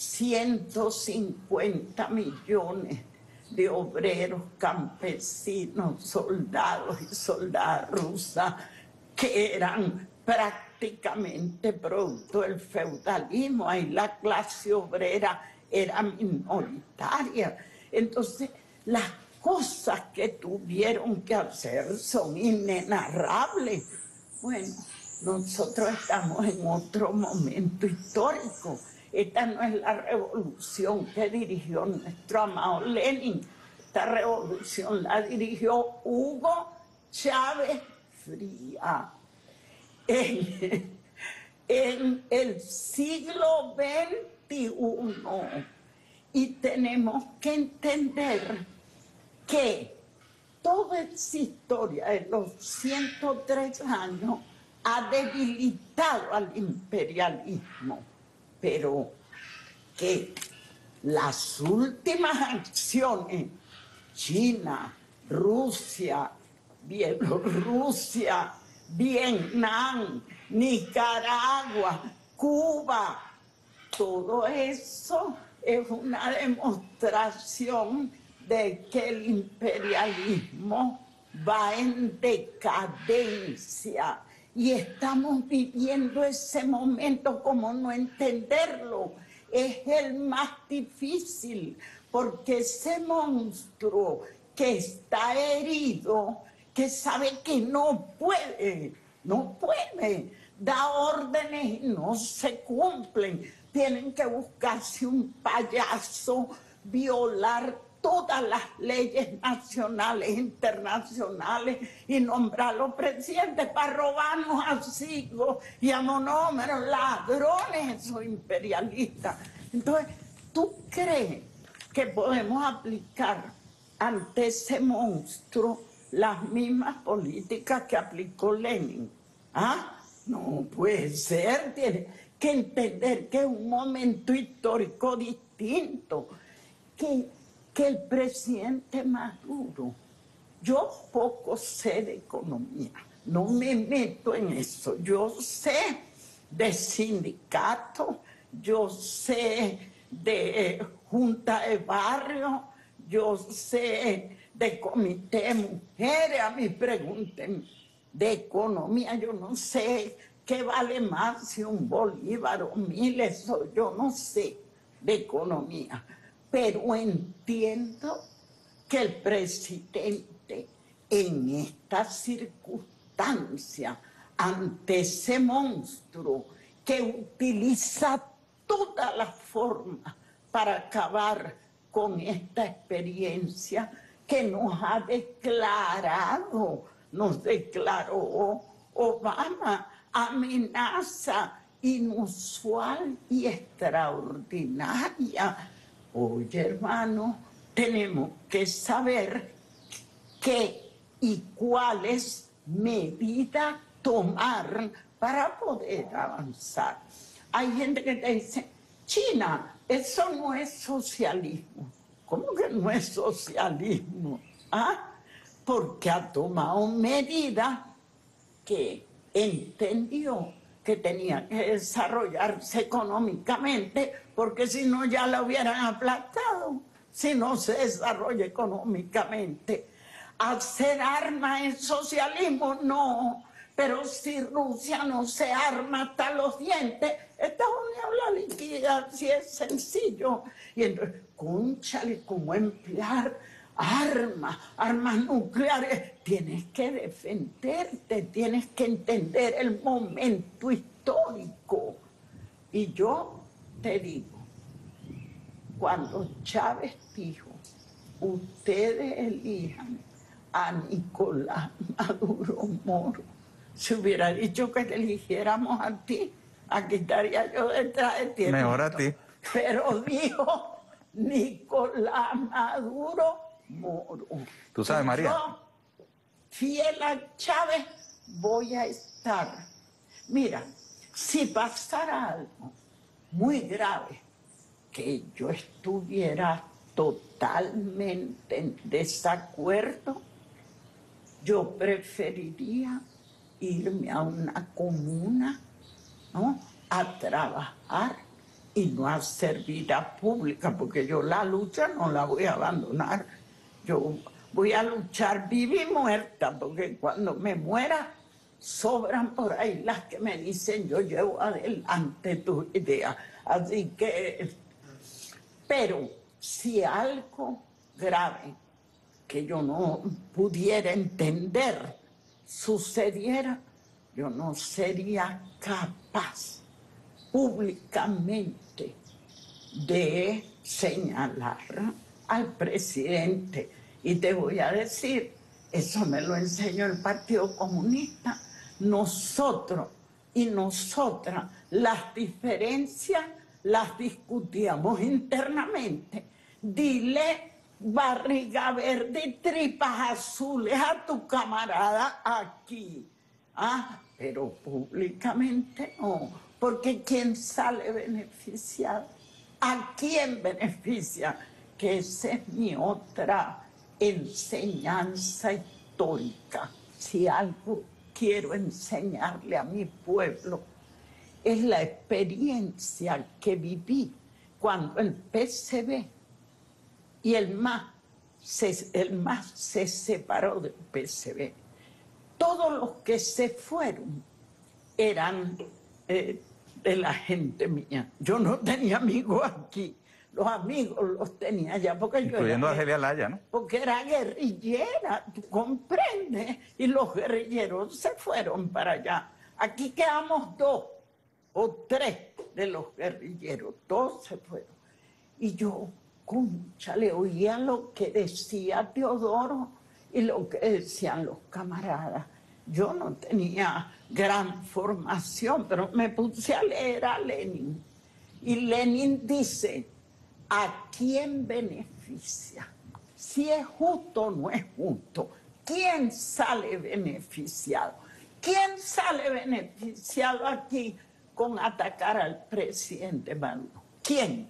150 millones de obreros, campesinos, soldados y soldadas rusas que eran prácticamente producto del feudalismo? Ahí la clase obrera era minoritaria. Entonces, las cosas que tuvieron que hacer son inenarrables. Bueno, nosotros estamos en otro momento histórico. Esta no es la revolución que dirigió nuestro amado Lenin. Esta revolución la dirigió Hugo Chávez Frías. En el siglo XXI, y tenemos que entender que toda esa historia de los 103 años ha debilitado al imperialismo, pero que las últimas acciones, China, Rusia, Bielorrusia, Vietnam, Nicaragua, Cuba, todo eso es una demostración de que el imperialismo va en decadencia y estamos viviendo ese momento. Como no entenderlo, es el más difícil, porque ese monstruo que está herido, que sabe que no puede, da órdenes y no se cumplen. Tienen que buscarse un payaso, violar todas las leyes nacionales e internacionales y nombrarlos presidentes para robarnos a siglos y a monómeros, ladrones, esos imperialistas. Entonces, ¿tú crees que podemos aplicar ante ese monstruo las mismas políticas que aplicó Lenin? ¿Ah? No puede ser. Tiene que entender que es un momento histórico distinto, que el presidente Maduro, yo poco sé de economía, no me meto en eso. Yo sé de sindicatos, yo sé de junta de barrio, yo sé de comité de mujeres. A mí pregunten de economía, yo no sé qué vale más, si un bolívar o 1000, eso yo no sé de economía, pero entiendo que el presidente en esta circunstancia, ante ese monstruo que utiliza todas las formas para acabar con esta experiencia que nos ha declarado, nos declaró Obama, amenaza inusual y extraordinaria. Oye, hermano, tenemos que saber qué y cuáles medidas tomar para poder avanzar. Hay gente que te dice, China, eso no es socialismo. ¿Cómo que no es socialismo? ¿Ah? Porque ha tomado medidas que entendió que tenía que desarrollarse económicamente, porque si no ya la hubieran aplastado, si no se desarrolla económicamente. ¿Hacer armas es socialismo? No. Pero si Rusia no se arma hasta los dientes, Estados Unidos la liquida, si es sencillo. Y entonces, cónchale, ¿cómo emplear armas nucleares? Tienes que defenderte, tienes que entender el momento histórico. Y yo te digo, cuando Chávez dijo, ustedes elijan a Nicolás Maduro Moro, si hubiera dicho que te eligiéramos a ti, aquí estaría yo detrás de ti. Mejor a ti. Pero dijo Nicolás Maduro Moro. ¿Tú sabes, María? Yo, fiel a Chávez, voy a estar. Mira, si pasara algo muy grave, que yo estuviera totalmente en desacuerdo, yo preferiría irme a una comuna, ¿no?, a trabajar y no a hacer vida pública, porque yo la lucha no la voy a abandonar. Yo voy a luchar viva y muerta, porque cuando me muera sobran por ahí las que me dicen yo llevo adelante tu idea. Así que, pero si algo grave que yo no pudiera entender sucediera, yo no sería capaz públicamente de señalar al presidente. Y te voy a decir, eso me lo enseñó el Partido Comunista. Nosotros y nosotras las diferencias las discutíamos internamente. Dile barriga verde y tripas azules a tu camarada aquí. Pero públicamente no, porque ¿quién sale beneficiado? ¿A quién beneficia? Que esa es mi otra enseñanza histórica. Si algo quiero enseñarle a mi pueblo, es la experiencia que viví cuando el PCB y el MAS se separó del PCB. Todos los que se fueron eran de la gente mía. Yo no tenía amigos aquí. Los amigos los tenía allá porque incluyendo yo a Argelia Laya, ¿no? Porque era guerrillera, tú comprendes. Y los guerrilleros se fueron para allá. Aquí quedamos 2 o 3 de los guerrilleros. Todos se fueron. Y yo, concha, le oía lo que decía Teodoro y lo que decían los camaradas. Yo no tenía gran formación, pero me puse a leer a Lenin. Y Lenin dice, ¿a quién beneficia? Si es justo o no es justo. ¿Quién sale beneficiado? ¿Quién sale beneficiado aquí con atacar al presidente Maduro? ¿Quién?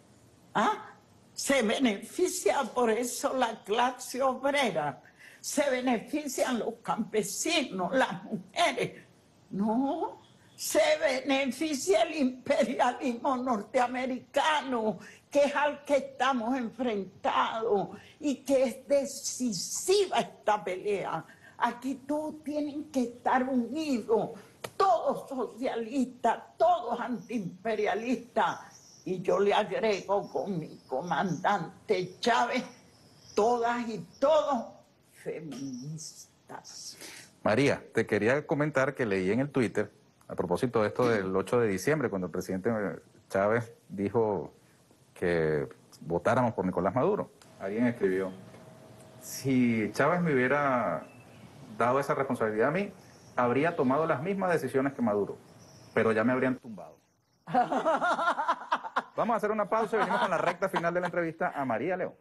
Se beneficia por eso la clase obrera, se benefician los campesinos, las mujeres. No, se beneficia el imperialismo norteamericano, que es al que estamos enfrentados y que es decisiva esta pelea. Aquí todos tienen que estar unidos, todos socialistas, todos antiimperialistas. Y yo le agrego con mi comandante Chávez, todas y todos feministas. María, te quería comentar que leí en el Twitter, a propósito de esto del 8 de diciembre, cuando el presidente Chávez dijo que votáramos por Nicolás Maduro. Alguien escribió, si Chávez me hubiera dado esa responsabilidad a mí, habría tomado las mismas decisiones que Maduro, pero ya me habrían tumbado. Vamos a hacer una pausa y venimos con la recta final de la entrevista a María León.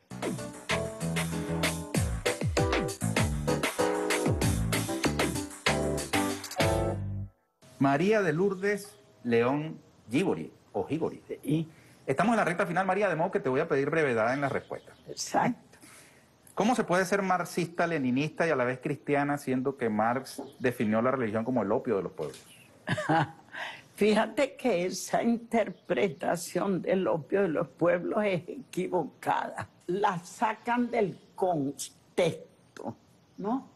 María de Lourdes León Gíbori, o Gíbori. Y, Estamos en la recta final, María, de modo que te voy a pedir brevedad en la respuesta. exacto. ¿Cómo se puede ser marxista, leninista y a la vez cristiana, siendo que Marx definió la religión como el opio de los pueblos? Fíjate que esa interpretación del opio de los pueblos es equivocada. La sacan del contexto, ¿no?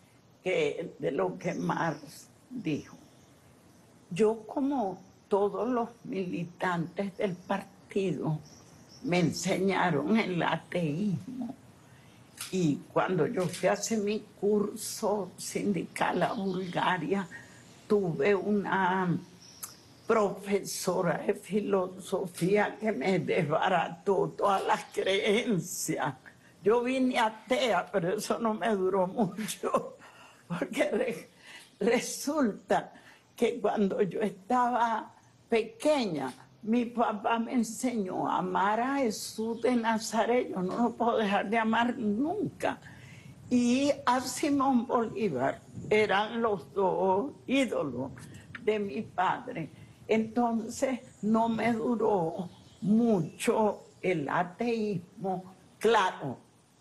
De lo que Marx dijo. Yo, como todos los militantes del partido, me enseñaron el ateísmo. Y cuando yo fui a hacer mi curso sindical a Bulgaria, tuve una profesora de filosofía que me desbarató todas las creencias. Yo vine atea, pero eso no me duró mucho, porque resulta que cuando yo estaba pequeña, mi papá me enseñó a amar a Jesús de Nazaret. Yo no lo puedo dejar de amar nunca. Y a Simón Bolívar, eran los dos ídolos de mi padre. Entonces no me duró mucho el ateísmo. Claro,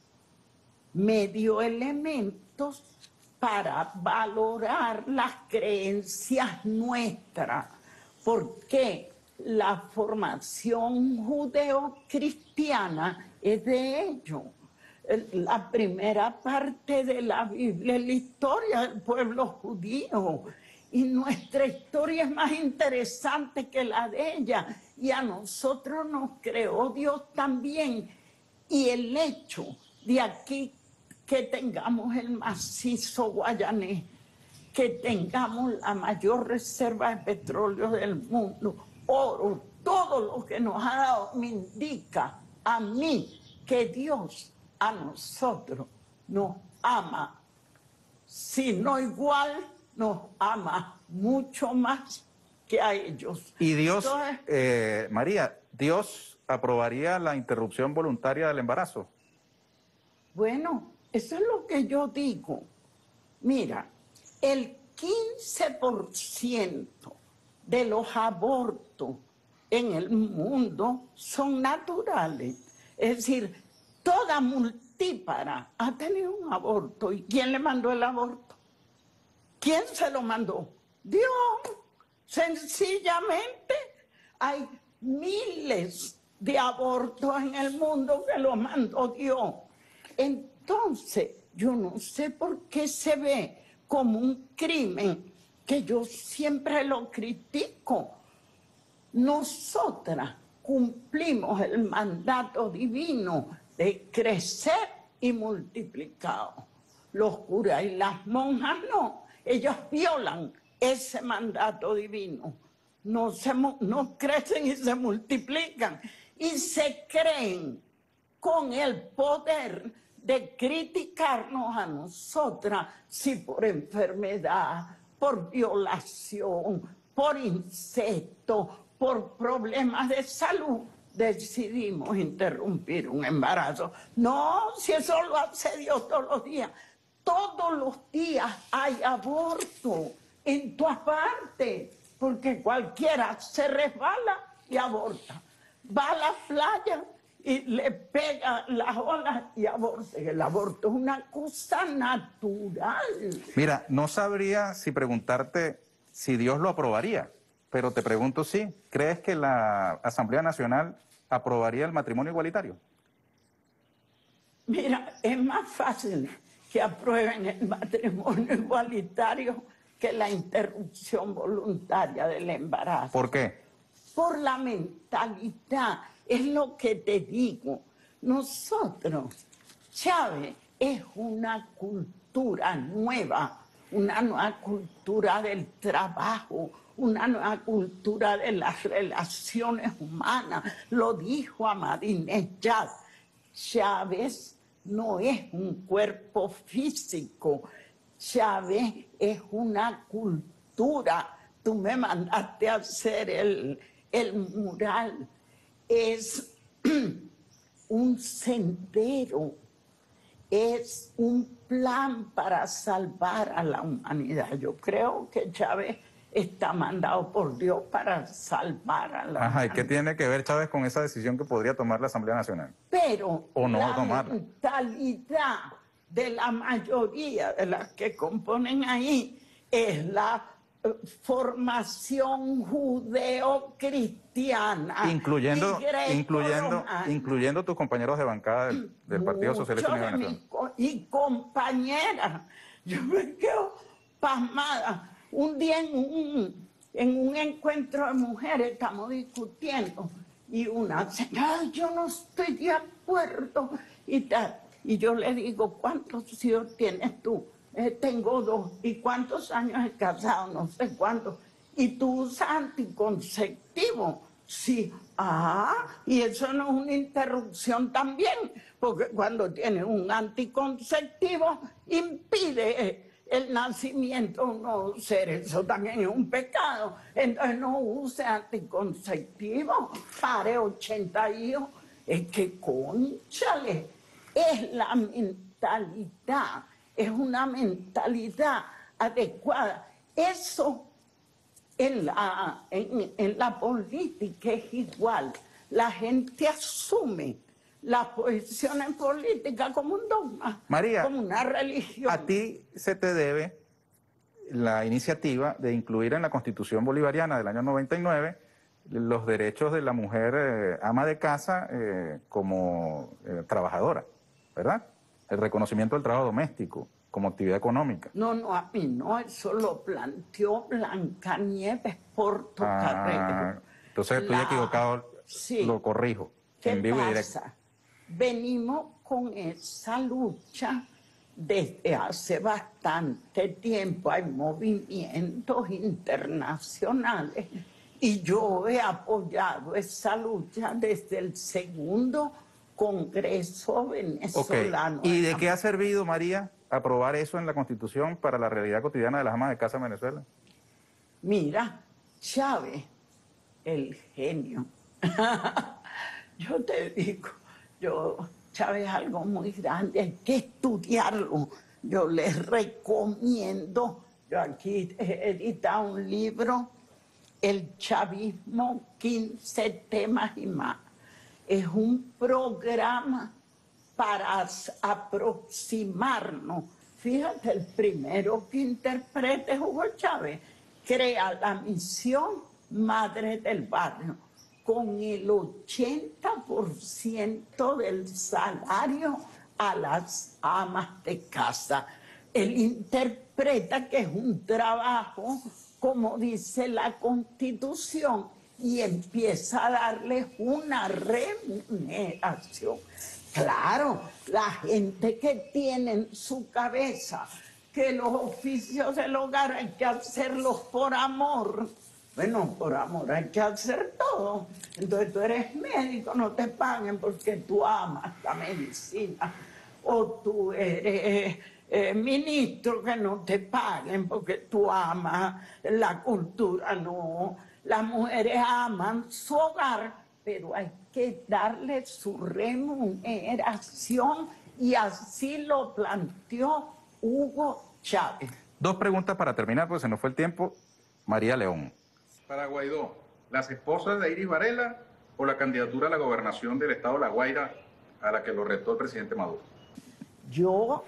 me dio elementos para valorar las creencias nuestras, porque la formación judeo-cristiana es de ellos. La primera parte de la Biblia es la historia del pueblo judío, y nuestra historia es más interesante que la de ella, y a nosotros nos creó Dios también. Y el hecho de aquí que tengamos el macizo guayanés, que tengamos la mayor reserva de petróleo del mundo, oro, todo lo que nos ha dado, me indica a mí que Dios a nosotros nos ama, si no igual, nos ama mucho más que a ellos. Y Dios, Entonces, María, ¿Dios aprobaría la interrupción voluntaria del embarazo? bueno, eso es lo que yo digo. Mira, el 15% de los abortos en el mundo son naturales. Es decir, toda multípara ha tenido un aborto. ¿Y quién le mandó el aborto? ¿Quién se lo mandó? Dios. Sencillamente hay miles de abortos en el mundo que lo mandó Dios. Entonces, yo no sé por qué se ve como un crimen, que yo siempre lo critico. Nosotras cumplimos el mandato divino de crecer y multiplicar. Los curas y las monjas no, ellos violan ese mandato divino. No crecen y se multiplican y se creen con el poder de criticarnos a nosotras, si por enfermedad, por violación, por incesto, por problemas de salud, decidimos interrumpir un embarazo. No, si eso lo hace Dios todos los días. Todos los días hay aborto en todas partes, porque cualquiera se resbala y aborta. Va a la playa y le pega las olas y aborta. El aborto es una cosa natural. Mira, no sabría si preguntarte si Dios lo aprobaría. pero te pregunto si ¿crees que la Asamblea Nacional aprobaría el matrimonio igualitario? Mira, es más fácil que aprueben el matrimonio igualitario que la interrupción voluntaria del embarazo. ¿Por qué? Por la mentalidad, es lo que te digo. Nosotros, Chávez, es una cultura nueva, una nueva cultura del trabajo, una nueva cultura de las relaciones humanas. Lo dijo Ahmadinejad. Chávez no es un cuerpo físico, Chávez es una cultura. Tú me mandaste a hacer el mural. Es un sendero, es un plan para salvar a la humanidad. Yo creo que Chávez está mandado por Dios para salvar a la humanidad. ¿Y qué tiene que ver Chávez con esa decisión que podría tomar la Asamblea Nacional? Pero o no la tomarla. mentalidad de la mayoría de las que componen ahí es la formación judeo-cristiana. Incluyendo tus compañeros de bancada del Partido Socialista Unido de Venezuela. Y compañeras. Yo me quedo pasmada. Un día en un encuentro de mujeres estamos discutiendo y una señora, yo no estoy de acuerdo y tal. Y yo le digo, ¿cuántos hijos tienes tú? Tengo 2. ¿Y cuántos años he casado? No sé cuántos. ¿Y tú usas anticonceptivo? Sí. Y eso no es una interrupción también, porque cuando tienes un anticonceptivo impide el nacimiento de un nuevo ser. Eso también es un pecado. Entonces no use anticonceptivo. Pare 80 hijos. Es que, cónchale, es la mentalidad. Es una mentalidad adecuada. Eso en la política es igual. La gente asume las posiciones políticas como un dogma, María, como una religión. A ti se te debe la iniciativa de incluir en la Constitución Bolivariana del año 99 los derechos de la mujer ama de casa como trabajadora, ¿verdad? El reconocimiento del trabajo doméstico como actividad económica. No, a mí no, eso lo planteó Blancanieves Portocarrero. Entonces estoy equivocado, sí. Lo corrijo. ¿Qué en vivo pasa? Y directo. Venimos con esa lucha desde hace bastante tiempo. Hay movimientos internacionales y yo he apoyado esa lucha desde el segundo Congreso venezolano. ¿Y de qué ha servido, María, aprobar eso en la Constitución para la realidad cotidiana de las amas de casa en Venezuela? Mira, Chávez, el genio. Yo te digo, Chávez es algo muy grande, hay que estudiarlo. Yo les recomiendo, yo aquí he editado un libro, El chavismo, 15 temas y más. Es un programa para aproximarnos. Fíjate, el primero que interprete Hugo Chávez crea la misión Madre del Barrio con el 80% del salario a las amas de casa. Él interpreta que es un trabajo, como dice la Constitución, y empieza a darles una remuneración. Claro, la gente que tiene en su cabeza que los oficios del hogar hay que hacerlos por amor. Bueno, por amor hay que hacer todo. Entonces tú eres médico, no te paguen porque tú amas la medicina. O tú eres ministro, que no te paguen porque tú amas la cultura. No, las mujeres aman su hogar, pero hay que darle su remuneración y así lo planteó Hugo Chávez. 2 preguntas para terminar, porque se nos fue el tiempo. María León. Para Guaidó, ¿las esposas de Iris Varela o la candidatura a la gobernación del estado de La Guaira a la que lo retó el presidente Maduro? Yo,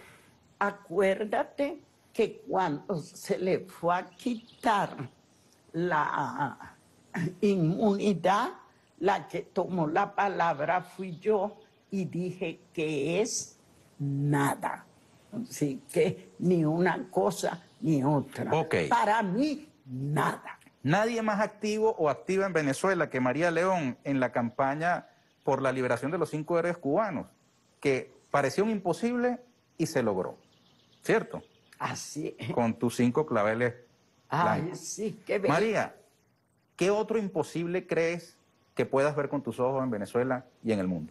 acuérdate que cuando se le fue a quitar inmunidad, la que tomó la palabra fui yo y dije que es nada. Así que ni una cosa ni otra. Ok. Para mí, nada. Nadie más activo o activa en Venezuela que María León en la campaña por la liberación de los 5 héroes cubanos, que pareció un imposible y se logró, ¿cierto? Así es. Con tus 5 claveles blancos. Ay, sí, qué bello. María, ¿qué otro imposible crees que puedas ver con tus ojos en Venezuela y en el mundo?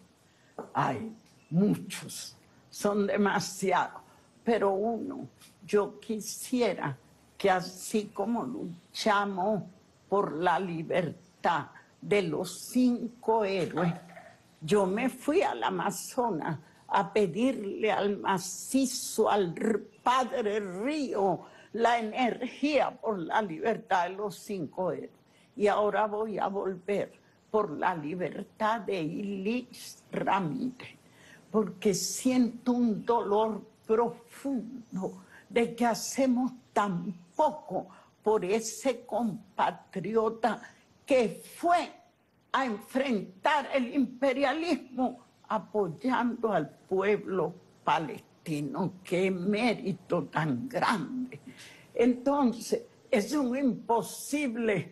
Hay muchos, son demasiados, pero uno, yo quisiera que así como luchamos por la libertad de los 5 héroes, yo me fui al Amazonas a pedirle al macizo, al padre río, la energía por la libertad de los 5 héroes. Y ahora voy a volver por la libertad de Ilich Ramírez, porque siento un dolor profundo de que hacemos tan poco por ese compatriota que fue a enfrentar el imperialismo apoyando al pueblo palestino. ¡Qué mérito tan grande! Entonces, es un imposible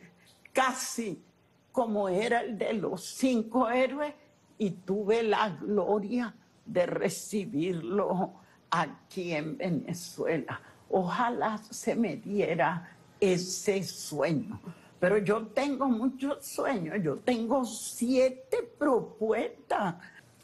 casi como era el de los 5 héroes, y tuve la gloria de recibirlo aquí en Venezuela. Ojalá se me diera ese sueño. Pero yo tengo muchos sueños, yo tengo 7 propuestas.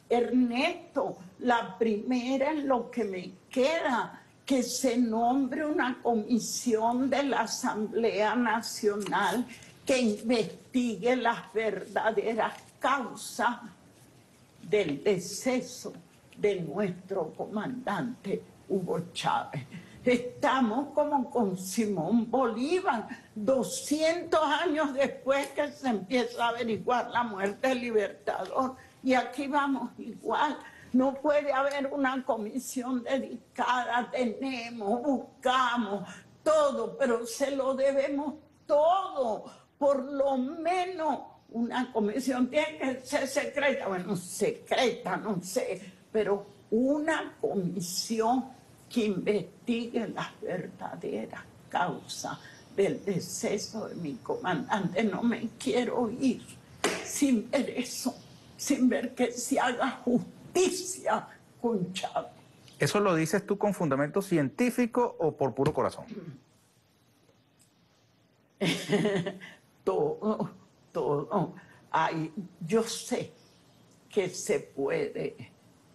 Ernesto, la primera en lo que me queda, que se nombre una comisión de la Asamblea Nacional que investigue las verdaderas causas del deceso de nuestro comandante Hugo Chávez. Estamos como con Simón Bolívar, 200 años después que se empieza a averiguar la muerte del Libertador, y aquí vamos igual. No puede haber una comisión dedicada, tenemos, buscamos todo, pero se lo debemos todo. Por lo menos una comisión tiene que ser secreta, bueno, secreta, no sé, pero una comisión que investigue las verdaderas causas del deceso de mi comandante. No me quiero ir sin ver eso, sin ver que se haga justicia con Chávez. ¿Eso lo dices tú con fundamento científico o por puro corazón? Todo. Ay, yo sé que se puede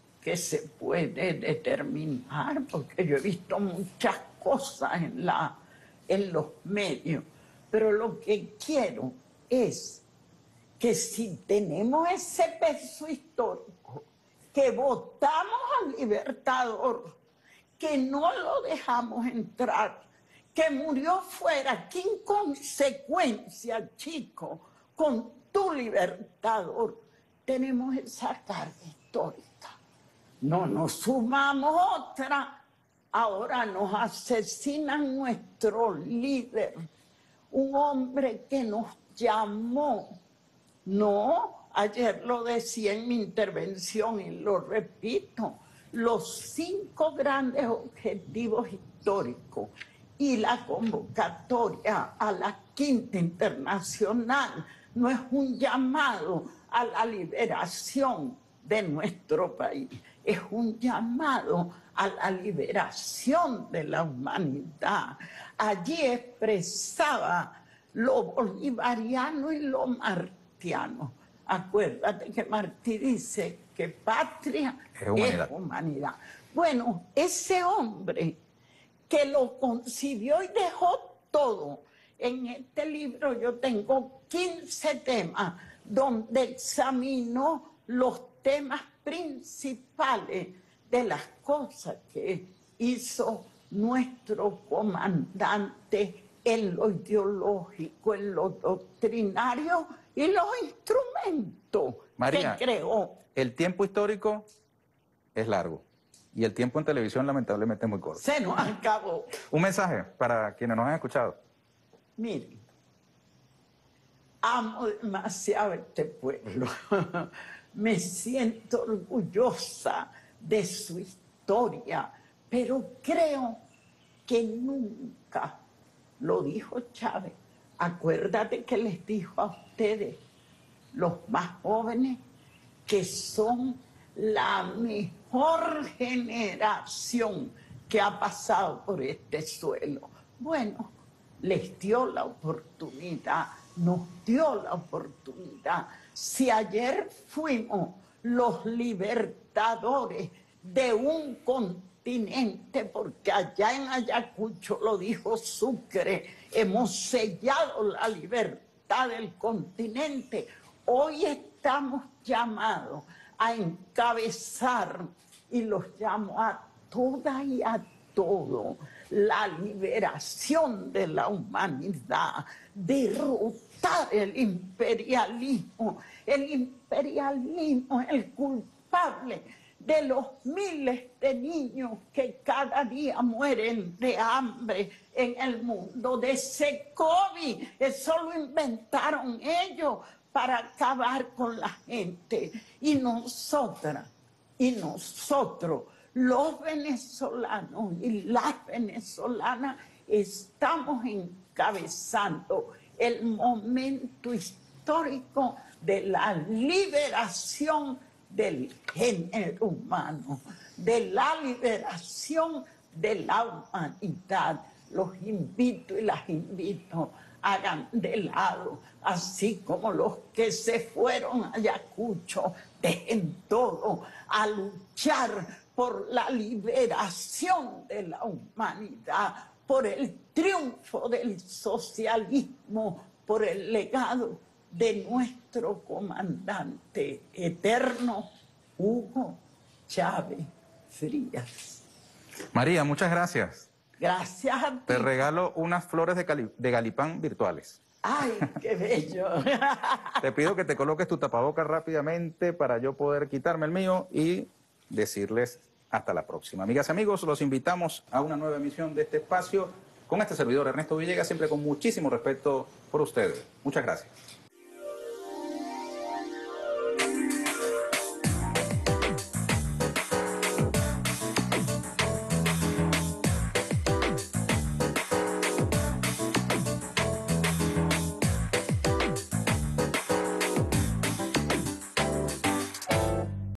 determinar, porque yo he visto muchas cosas en los medios, pero lo que quiero es que si tenemos ese peso histórico, que votamos al Libertador, que no lo dejamos entrar, que murió fuera, que inconsecuencia, chico, con tu Libertador, tenemos esa carga histórica. No nos sumamos otra, ahora nos asesinan nuestro líder, un hombre que nos llamó. No, ayer lo decía en mi intervención y lo repito, los 5 grandes objetivos históricos y la convocatoria a la Quinta Internacional no es un llamado a la liberación de nuestro país, es un llamado a la liberación de la humanidad. Allí expresaba lo bolivariano y lo martiano. Acuérdate que Martí dice que patria es humanidad. Bueno, ese hombre que lo concibió y dejó todo. En este libro yo tengo 15 temas donde examino los temas principales de las cosas que hizo nuestro comandante en lo ideológico, en lo doctrinario y los instrumentos María, que creó. El tiempo histórico es largo y el tiempo en televisión lamentablemente es muy corto. Se nos acabó. Un mensaje para quienes nos han escuchado. Miren, amo demasiado este pueblo. Me siento orgullosa de su historia, pero creo que nunca, lo dijo Chávez, acuérdate que les dijo a ustedes, los más jóvenes, que son la mejor generación que ha pasado por este suelo. Bueno, les dio la oportunidad, nos dio la oportunidad. Si ayer fuimos los libertadores de un continente, porque allá en Ayacucho, lo dijo Sucre, hemos sellado la libertad del continente, hoy estamos llamados a encabezar, y los llamo a todas y a todo, la liberación de la humanidad, derrotar el imperialismo. El imperialismo es el culpable de los miles de niños que cada día mueren de hambre en el mundo, de ese COVID. Eso lo inventaron ellos para acabar con la gente. Y nosotras y nosotros, los venezolanos y las venezolanas, estamos encabezando el momento histórico de la liberación del género humano, de la liberación de la humanidad. Los invito y las invito, hagan de lado, así como los que se fueron a Ayacucho, dejen todo a luchar por la liberación de la humanidad, por el triunfo del socialismo, por el legado de nuestro comandante eterno, Hugo Chávez Frías. María, muchas gracias. Gracias a ti. Te regalo unas flores de Galipán virtuales. ¡Ay, qué bello! Te pido que te coloques tu tapabocas rápidamente para yo poder quitarme el mío y decirles hasta la próxima. Amigas y amigos, los invitamos a una nueva emisión de este espacio con este servidor Ernesto Villegas, siempre con muchísimo respeto por ustedes. Muchas gracias.